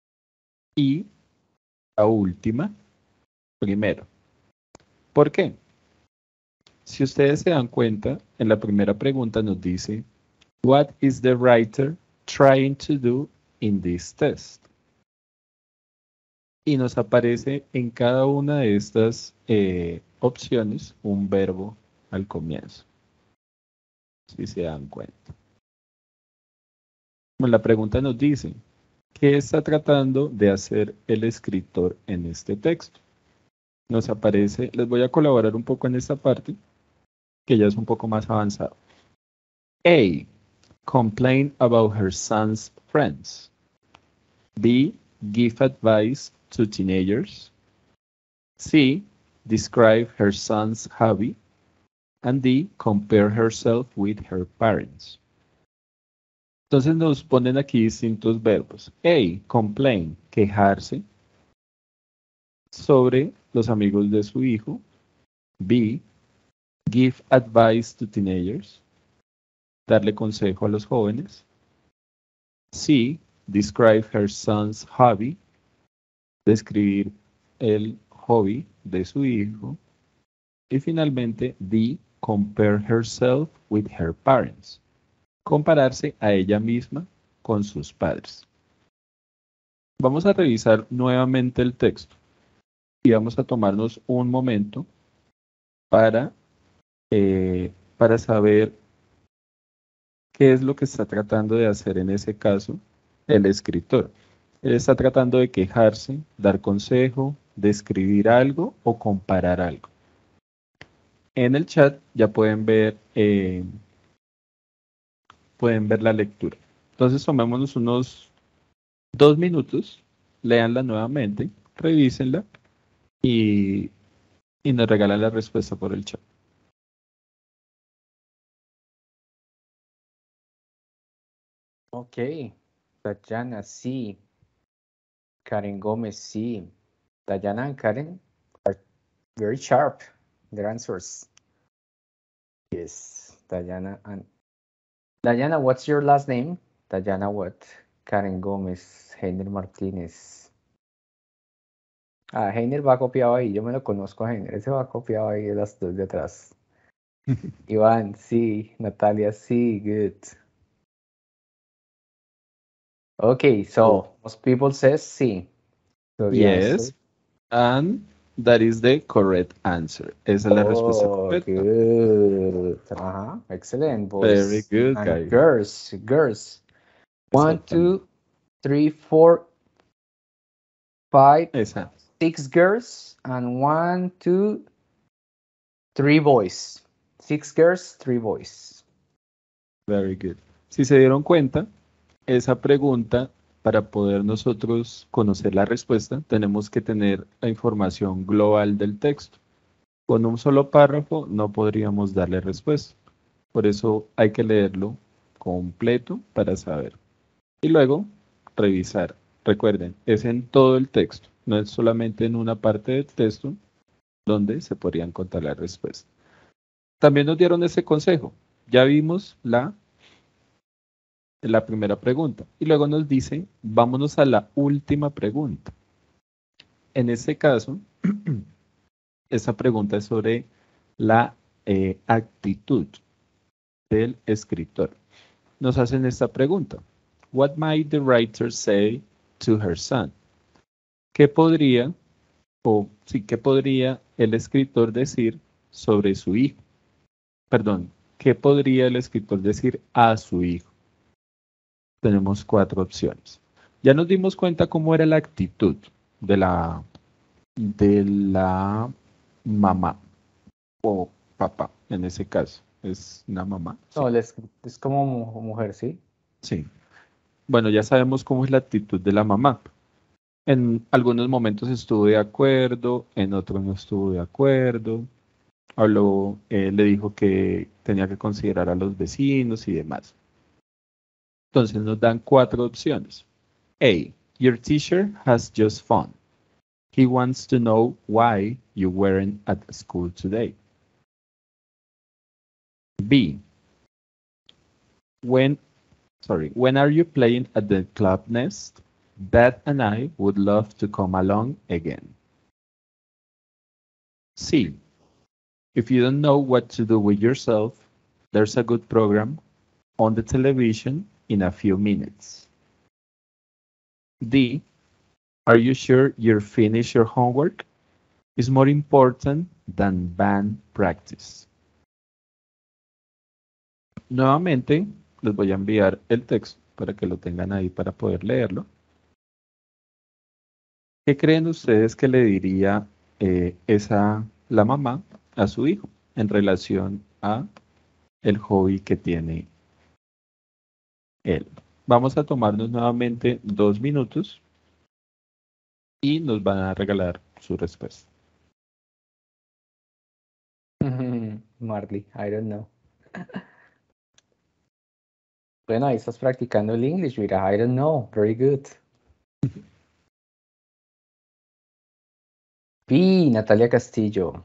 Y la última, primero. ¿Por qué? Si ustedes se dan cuenta, en la primera pregunta nos dice, what is the writer trying to do in this test? Y nos aparece en cada una de estas eh, opciones un verbo al comienzo. Si se dan cuenta. Bueno, la pregunta nos dice, ¿qué está tratando de hacer el escritor en este texto? Nos aparece, les voy a colaborar un poco en esta parte, que ya es un poco más avanzado. A. Complain about her son's friends. B. Give advice to teenagers. C. Describe her son's hobby. And D. Compare herself with her parents. Entonces nos ponen aquí distintos verbos. A. Complain, quejarse sobre los amigos de su hijo. B. Give advice to teenagers. Darle consejo a los jóvenes. C. Describe her son's hobby. Describir el hobby de su hijo. Y finalmente, D. Compare herself with her parents. Compararse a ella misma con sus padres. Vamos a revisar nuevamente el texto. Y vamos a tomarnos un momento para, eh, para saber qué es lo que está tratando de hacer en ese caso el escritor. Él está tratando de quejarse, dar consejo, describir algo o comparar algo. En el chat ya pueden ver, eh, pueden ver la lectura. Entonces tomémonos unos dos minutos, léanla nuevamente, revísenla y, y nos regalan la respuesta por el chat. Okay, Dayana, sí. Karen Gomez, sí. Dayana and Karen are very sharp. Their answers. Yes, Dayana and Dayana, what's your last name? Dayana what? Karen Gómez, Heiner Martínez. Ah, Heiner va copiado ahí, yo me lo conozco a Heiner, ese va copiado ahí de las dos de atrás. Iván, sí. Natalia, sí, good. Okay, so most people says sí. So the Yes, answer- and that is the correct answer. Esa es la respuesta Oh, correcta. good. Uh-huh. Excellent, boys. Very good, and guys. girls, girls. One, Exactamente. two, three, four, five, Esa. six girls, and one, two, three boys. Six girls, three boys. Very good. Si se dieron cuenta, esa pregunta, para poder nosotros conocer la respuesta, tenemos que tener la información global del texto. Con un solo párrafo no podríamos darle respuesta. Por eso hay que leerlo completo para saber. Y luego revisar. Recuerden, es en todo el texto, no es solamente en una parte del texto donde se podría encontrar la respuesta. También nos dieron ese consejo. Ya vimos la, la primera pregunta. Y luego nos dice, vámonos a la última pregunta. En este caso, esta pregunta es sobre la eh, actitud del escritor. Nos hacen esta pregunta. What might the writer say to her son? ¿Qué podría, o sí, qué podría el escritor decir sobre su hijo? Perdón, ¿qué podría el escritor decir a su hijo? Tenemos cuatro opciones. Ya nos dimos cuenta cómo era la actitud de la, de la mamá o papá, en ese caso. ¿Es una mamá? Sí. No, es, es como mu- mujer, ¿sí? Sí. Bueno, ya sabemos cómo es la actitud de la mamá. En algunos momentos estuvo de acuerdo, en otros no estuvo de acuerdo. Habló, eh, le dijo que tenía que considerar a los vecinos y demás. Entonces nos dan cuatro opciones. A. Your teacher has just phoned. He wants to know why you weren't at school today. B. When, sorry, when are you playing at the club Nest? Dad and I would love to come along again. C. If you don't know what to do with yourself, there's a good program on the television in a few minutes. D. Are you sure you're finished your homework? It's more important than band practice. Nuevamente, les voy a enviar el texto para que lo tengan ahí para poder leerlo. ¿Qué creen ustedes que le diría eh, esa, la mamá a su hijo en relación a el hobby que tiene él? Vamos a tomarnos nuevamente dos minutos y nos van a regalar su respuesta. Marley, I don't know. Bueno, ahí estás practicando el English, mira, I don't know, very good. P, Natalia Castillo.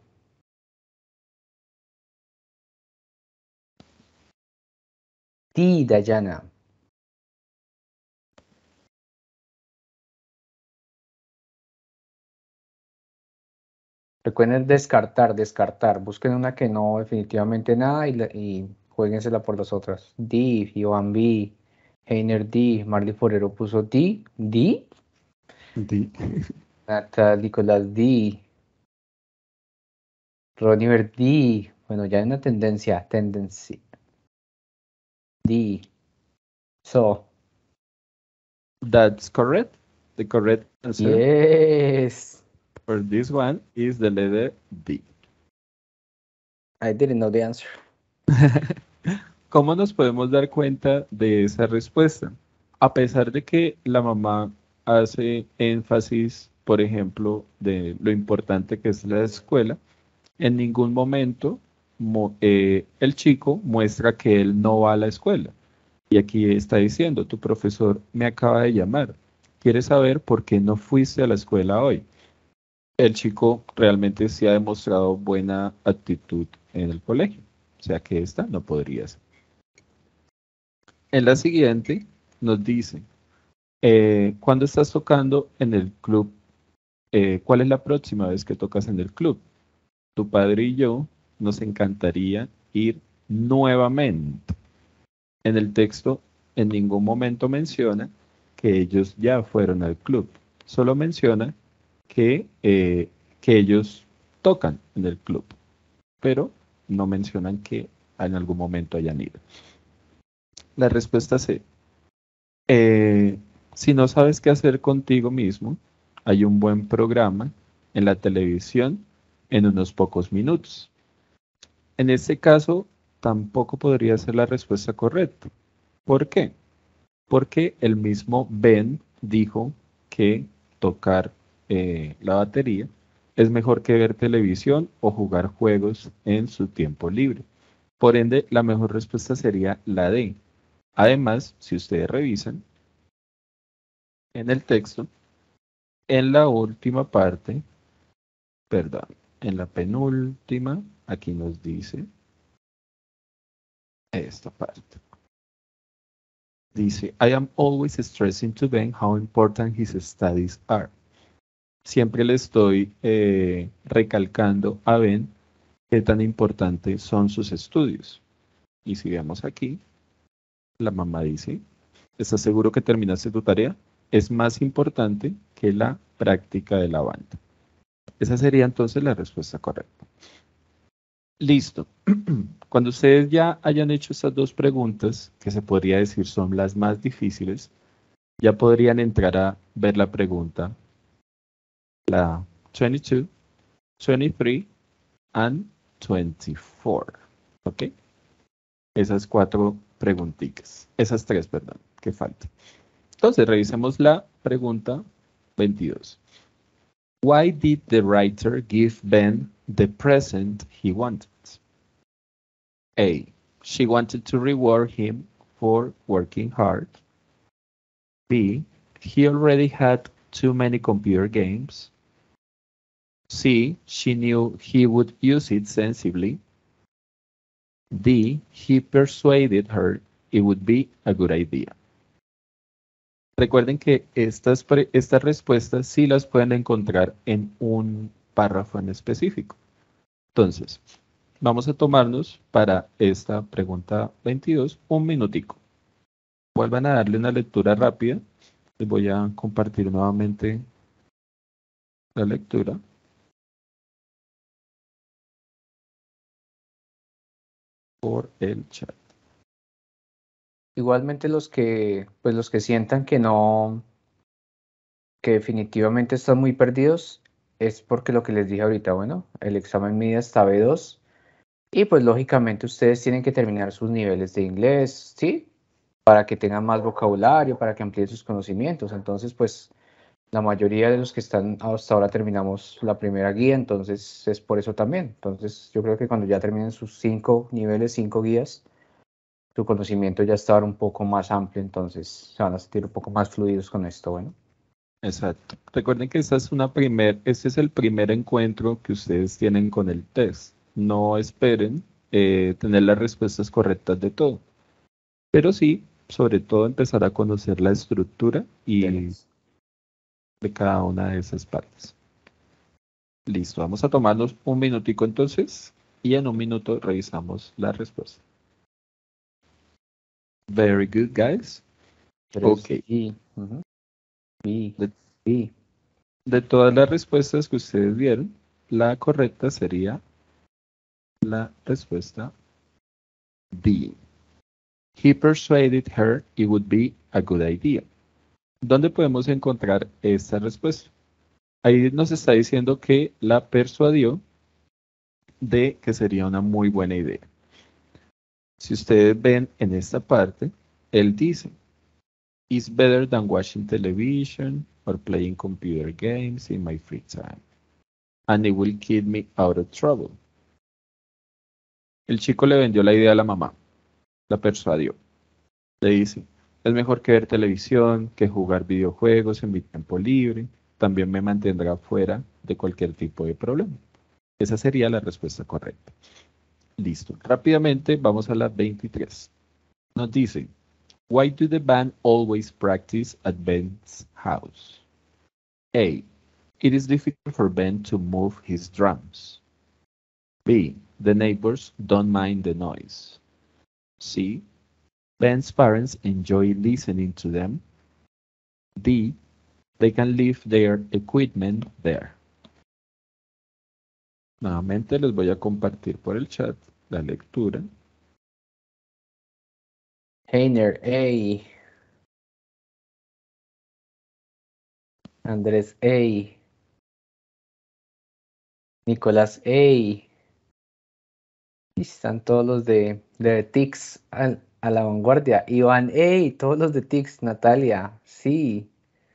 T, Dayana. Recuerden descartar, descartar. Busquen una que no, definitivamente nada y, y jueguensela por las otras. D, Iván B, Heiner D, Marley Forero puso D, D. D. Natal Nicolás D. Roniver D. Bueno, ya hay una tendencia, tendency. D. So. That's correct. The correct answer. Yes. For this one is the letter D. I didn't know the answer. ¿Cómo nos podemos dar cuenta de esa respuesta? A pesar de que la mamá hace énfasis, por ejemplo, de lo importante que es la escuela, en ningún momento eh, el chico muestra que él no va a la escuela. Y aquí está diciendo, tu profesor me acaba de llamar. ¿Quiere saber por qué no fuiste a la escuela hoy? El chico realmente sí ha demostrado buena actitud en el colegio. O sea que esta no podría ser. En la siguiente nos dice, eh, ¿cuándo estás tocando en el club? Eh, ¿Cuál es la próxima vez que tocas en el club? Tu padre y yo nos encantaría ir nuevamente. En el texto en ningún momento menciona que ellos ya fueron al club. Solo menciona que, eh, que ellos tocan en el club, pero no mencionan que en algún momento hayan ido. La respuesta C. Eh, si no sabes qué hacer contigo mismo, hay un buen programa en la televisión en unos pocos minutos. En este caso, tampoco podría ser la respuesta correcta. ¿Por qué? Porque el mismo Ben dijo que tocar eh, la batería es mejor que ver televisión o jugar juegos en su tiempo libre. Por ende, la mejor respuesta sería la D. Además, si ustedes revisan en el texto, en la última parte, perdón, en la penúltima, aquí nos dice esta parte. Dice, I am always stressing to Ben how important his studies are. Siempre le estoy eh, recalcando a Ben qué tan importantes son sus estudios. Y si vemos aquí, la mamá dice, ¿estás seguro que terminaste tu tarea? Es más importante que la práctica de la banda. Esa sería entonces la respuesta correcta. Listo. Cuando ustedes ya hayan hecho estas dos preguntas, que se podría decir son las más difíciles, ya podrían entrar a ver la pregunta, la veintidós, veintitrés and veinticuatro. ¿Ok? Esas cuatro preguntitas. Esas tres, perdón, que faltan. Entonces, revisemos la pregunta veintidós. Why did the writer give Ben the present he wanted? A. She wanted to reward him for working hard. B. He already had too many computer games. C. She knew he would use it sensibly. D. He persuaded her it would be a good idea. Recuerden que estas, pre- estas respuestas sí las pueden encontrar en un párrafo en específico. Entonces, vamos a tomarnos para esta pregunta veintidós un minutico. Vuelvan a darle una lectura rápida. Les voy a compartir nuevamente la lectura. Por el chat. Igualmente los que, pues los que sientan que no, que definitivamente están muy perdidos, es porque lo que les dije ahorita, bueno, el examen mide hasta B dos y pues lógicamente ustedes tienen que terminar sus niveles de inglés, ¿sí? Para que tengan más vocabulario, para que amplíen sus conocimientos. Entonces, pues la mayoría de los que están hasta ahora terminamos la primera guía, entonces es por eso también. Entonces yo creo que cuando ya terminen sus cinco niveles, cinco guías, su conocimiento ya está un poco más amplio, entonces se van a sentir un poco más fluidos con esto, bueno. Exacto. Recuerden que esta es una primer, este es el primer encuentro que ustedes tienen con el test. No esperen eh, tener las respuestas correctas de todo, pero sí, sobre todo, empezar a conocer la estructura y de cada una de esas partes. Listo, vamos a tomarnos un minutico entonces y en un minuto revisamos la respuesta. Very good, guys. Ok. Y, uh-huh. y, de, y. de todas las respuestas que ustedes vieron, la correcta sería la respuesta D. He persuaded her it would be a good idea. ¿Dónde podemos encontrar esta respuesta? Ahí nos está diciendo que la persuadió de que sería una muy buena idea. Si ustedes ven en esta parte, él dice, it's better than watching television or playing computer games in my free time. And it will keep me out of trouble. El chico le vendió la idea a la mamá. La persuadió. Le dice, es mejor que ver televisión, que jugar videojuegos en mi tiempo libre. También me mantendrá fuera de cualquier tipo de problema. Esa sería la respuesta correcta. Listo. Rápidamente vamos a la veintitrés. Nos dice, why do the band always practice at Ben's house? A. It is difficult for Ben to move his drums. B. The neighbors don't mind the noise. C. Ben's parents enjoy listening to them. D. They can leave their equipment there. Nuevamente les voy a compartir por el chat la lectura. Heiner, A. Andrés, A. Nicolás, A. Y están todos los de, de T I C S a, a la vanguardia. Iván, A. Todos los de T I C S. Natalia, sí.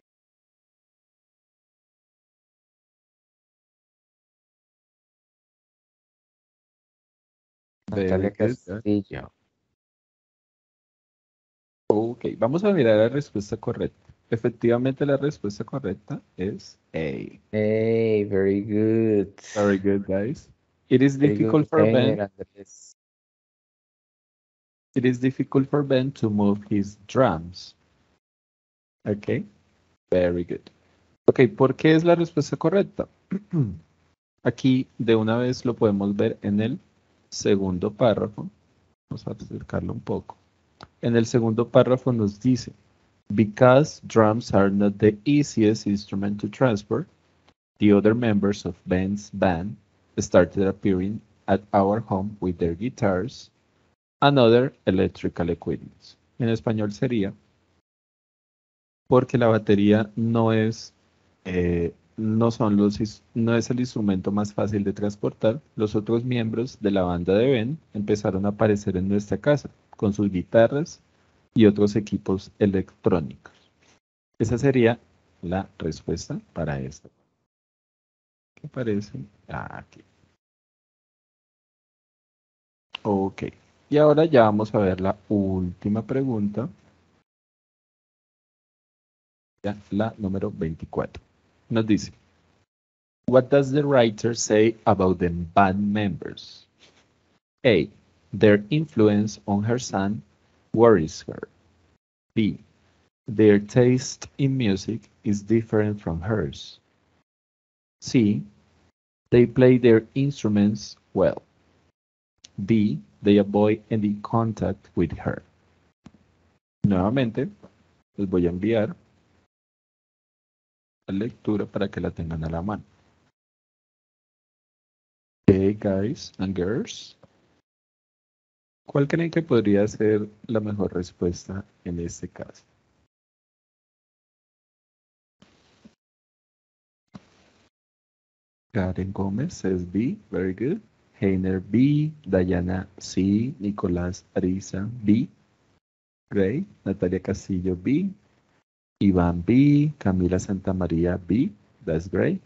Natalia Castillo. Ok, vamos a mirar la respuesta correcta. Efectivamente, la respuesta correcta es A. Hey, very good. Very good, guys. It is Very difficult good, for Heiner, Ben. Andrés. It is difficult for Ben to move his drums. Ok, very good. Ok, ¿por qué es la respuesta correcta? Aquí de una vez lo podemos ver en el segundo párrafo. Vamos a acercarlo un poco. En el segundo párrafo nos dice, because drums are not the easiest instrument to transport, the other members of Ben's band started appearing at our home with their guitars and other electrical equipment. En español sería, porque la batería no es, eh, no son los, no es el instrumento más fácil de transportar, los otros miembros de la banda de Ben empezaron a aparecer en nuestra casa con sus guitarras y otros equipos electrónicos. Esa sería la respuesta para esto. ¿Qué parece? Ah, aquí. Ok. Y ahora ya vamos a ver la última pregunta. Ya, la número veinticuatro. Nos dice, what does the writer say about the band members? A. Their influence on her son worries her. B. Their taste in music is different from hers. C. They play their instruments well. D. They avoid any contact with her. Nuevamente, les voy a enviar la lectura para que la tengan a la mano. Okay, guys and girls. ¿Cuál creen que podría ser la mejor respuesta en este caso? Karen Gómez says B, very good. Heiner B, Dayana C, Nicolás Ariza B, great. Natalia Castillo B, Iván B, Camila Santamaría B, that's great.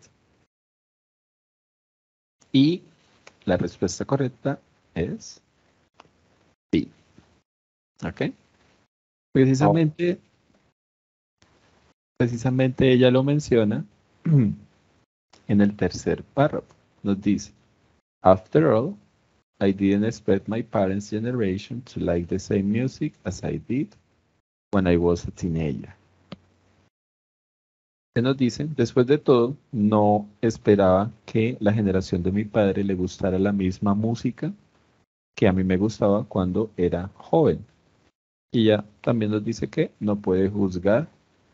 Y la respuesta correcta es B. ¿Ok? Precisamente, precisamente ella lo menciona en el tercer párrafo. Nos dice, after all, I didn't expect my parents' generation to like the same music as I did when I was a teenager. ¿Qué nos dicen? Después de todo, no esperaba que la generación de mi padre le gustara la misma música que a mí me gustaba cuando era joven. Y ya también nos dice que no puede juzgar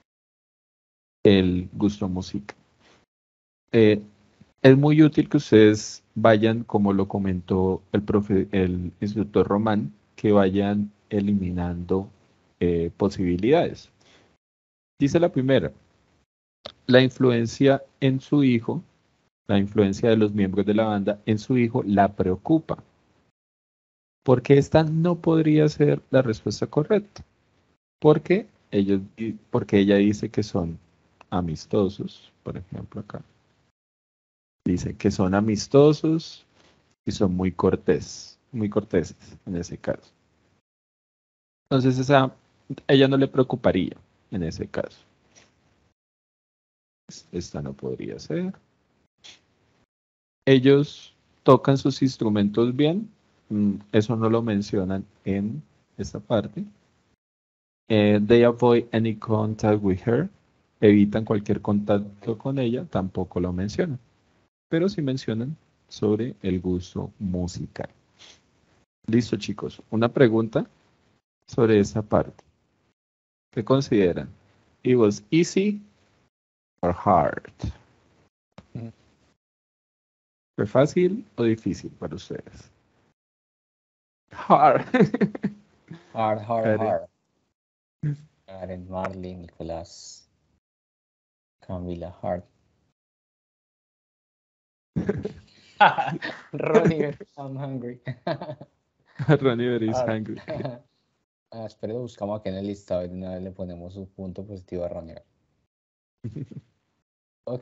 el gusto musical. Eh, es muy útil que ustedes vayan, como lo comentó el, profe, el instructor Román, que vayan eliminando eh, posibilidades. Dice la primera, la influencia en su hijo, la influencia de los miembros de la banda en su hijo la preocupa. Porque esta no podría ser la respuesta correcta. Porque, ellos, porque ella dice que son amistosos, por ejemplo acá. Dice que son amistosos y son muy cortés, muy corteses en ese caso. Entonces esa, ella no le preocuparía en ese caso. Esta no podría ser. Ellos tocan sus instrumentos bien. Eso no lo mencionan en esta parte. Eh, they avoid any contact with her. Evitan cualquier contacto con ella. Tampoco lo mencionan. Pero sí mencionan sobre el gusto musical. Listo, chicos. Una pregunta sobre esta parte. ¿Qué consideran? It was easy or hard? ¿Fue fácil o difícil para ustedes? Hard. Hard, hard, Karen. hard. Karen, Marley, Nicolás, Camila, hard. Ronnie, I'm hungry. Ronnie is Hard. hungry. Ah, espero buscamos aquí en el listado y de una vez le ponemos un punto positivo a Ronnie. Ok.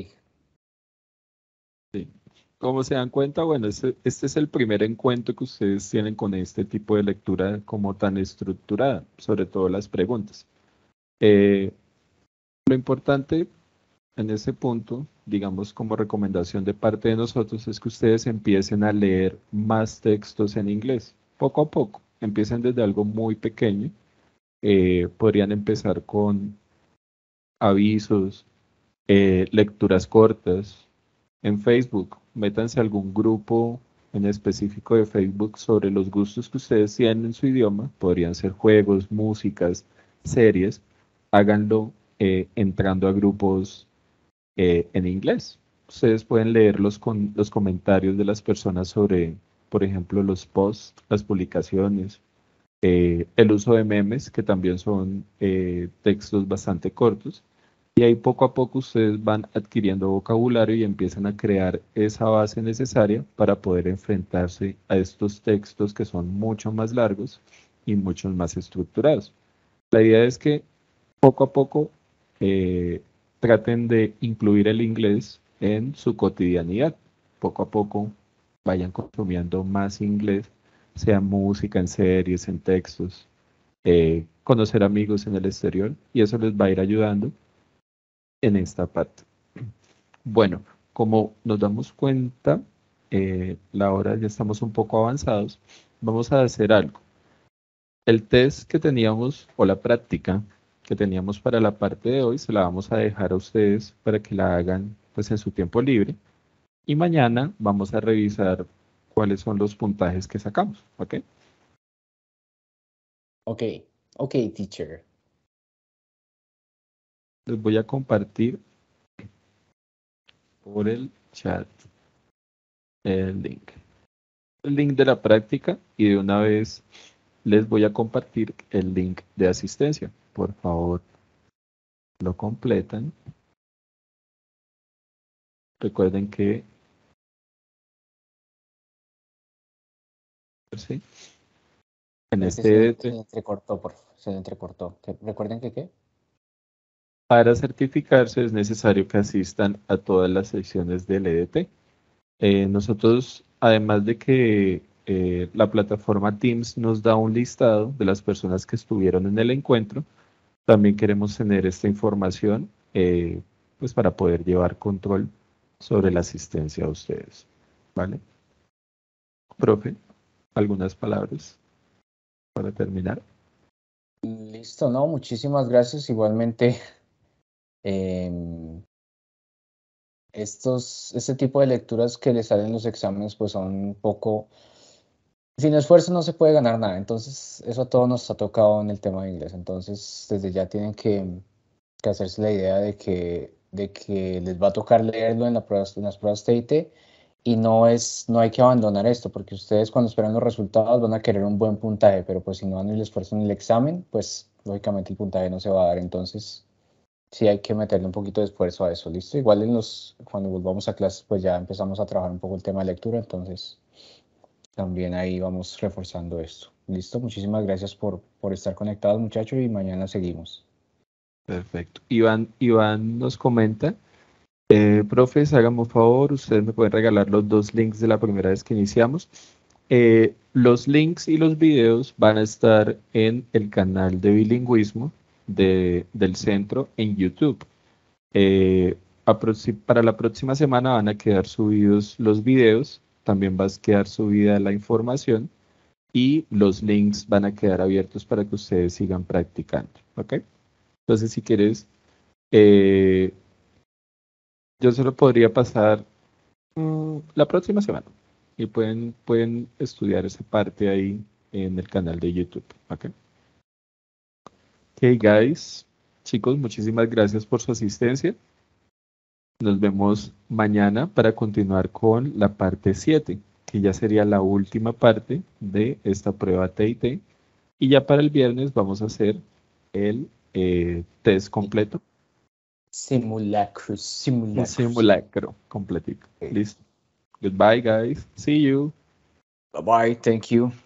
Sí. Como se dan cuenta, bueno, este, este es el primer encuentro que ustedes tienen con este tipo de lectura como tan estructurada, sobre todo las preguntas. Eh, lo importante en ese punto, digamos como recomendación de parte de nosotros, es que ustedes empiecen a leer más textos en inglés, poco a poco. Empiecen desde algo muy pequeño. Eh, podrían empezar con avisos, eh, lecturas cortas. En Facebook, métanse a algún grupo en específico de Facebook sobre los gustos que ustedes tienen en su idioma. Podrían ser juegos, músicas, series. Háganlo eh, entrando a grupos eh, en inglés. Ustedes pueden leer los, con, los comentarios de las personas sobre, por ejemplo, los posts, las publicaciones, eh, el uso de memes, que también son eh, textos bastante cortos. Y ahí poco a poco ustedes van adquiriendo vocabulario y empiezan a crear esa base necesaria para poder enfrentarse a estos textos que son mucho más largos y mucho más estructurados. La idea es que poco a poco eh, traten de incluir el inglés en su cotidianidad. Poco a poco vayan consumiendo más inglés, sea música, en series, en textos, eh, conocer amigos en el exterior, y eso les va a ir ayudando en esta parte. Bueno, como nos damos cuenta, eh, la hora ya estamos un poco avanzados, vamos a hacer algo. El test que teníamos, o la práctica que teníamos para la parte de hoy se la vamos a dejar a ustedes para que la hagan pues en su tiempo libre. Y mañana vamos a revisar cuáles son los puntajes que sacamos, ¿ok? Ok, ok, teacher. Les voy a compartir por el chat el link. El link de la práctica y de una vez les voy a compartir el link de asistencia. Por favor, lo completan. Recuerden que ¿sí? En Es que este se, E D T, se entrecortó, por favor, se entrecortó. ¿Qué- ¿Recuerden que qué? para certificarse es necesario que asistan a todas las sesiones del E D T. Eh, nosotros, además de que eh, la plataforma Teams nos da un listado de las personas que estuvieron en el encuentro, también queremos tener esta información eh, pues para poder llevar control sobre la asistencia a ustedes. ¿Vale? Profe, algunas palabras para terminar. Listo, no, muchísimas gracias. Igualmente, em, estos, este tipo de lecturas que les salen en los exámenes, pues son un poco, sin esfuerzo no se puede ganar nada. Entonces, eso a todos nos ha tocado en el tema de inglés. Entonces, desde ya tienen que, que hacerse la idea de que, de que les va a tocar leerlo en, la prueba, en las pruebas T I T. Y no es, no hay que abandonar esto, porque ustedes cuando esperan los resultados van a querer un buen puntaje, pero pues si no dan el esfuerzo en el examen, pues lógicamente el puntaje no se va a dar. Entonces, sí hay que meterle un poquito de esfuerzo a eso, ¿listo? Igual en los, cuando volvamos a clases, pues ya empezamos a trabajar un poco el tema de lectura, entonces también ahí vamos reforzando esto. ¿Listo? Muchísimas gracias por, por estar conectados, muchachos, y mañana seguimos. Perfecto. Iván, Iván nos comenta, eh, profes, háganme un favor, ustedes me pueden regalar los dos links de la primera vez que iniciamos. Eh, los links y los videos van a estar en el canal de bilingüismo de, del centro en YouTube. Eh, aproxi- para la próxima semana van a quedar subidos los videos, también va a quedar subida la información y los links van a quedar abiertos para que ustedes sigan practicando, ¿ok? Entonces, si quieres, eh, yo se lo podría pasar mm, la próxima semana y pueden, pueden estudiar esa parte ahí en el canal de YouTube, ¿ok? Ok, guys, chicos, muchísimas gracias por su asistencia. Nos vemos mañana para continuar con la parte siete, que ya sería la última parte de esta prueba T I T. Y ya para el viernes vamos a hacer el eh, test completo. Simulacro, Un simulacro. simulacro completito. Ok. Listo. Goodbye, guys. See you. Bye bye, thank you.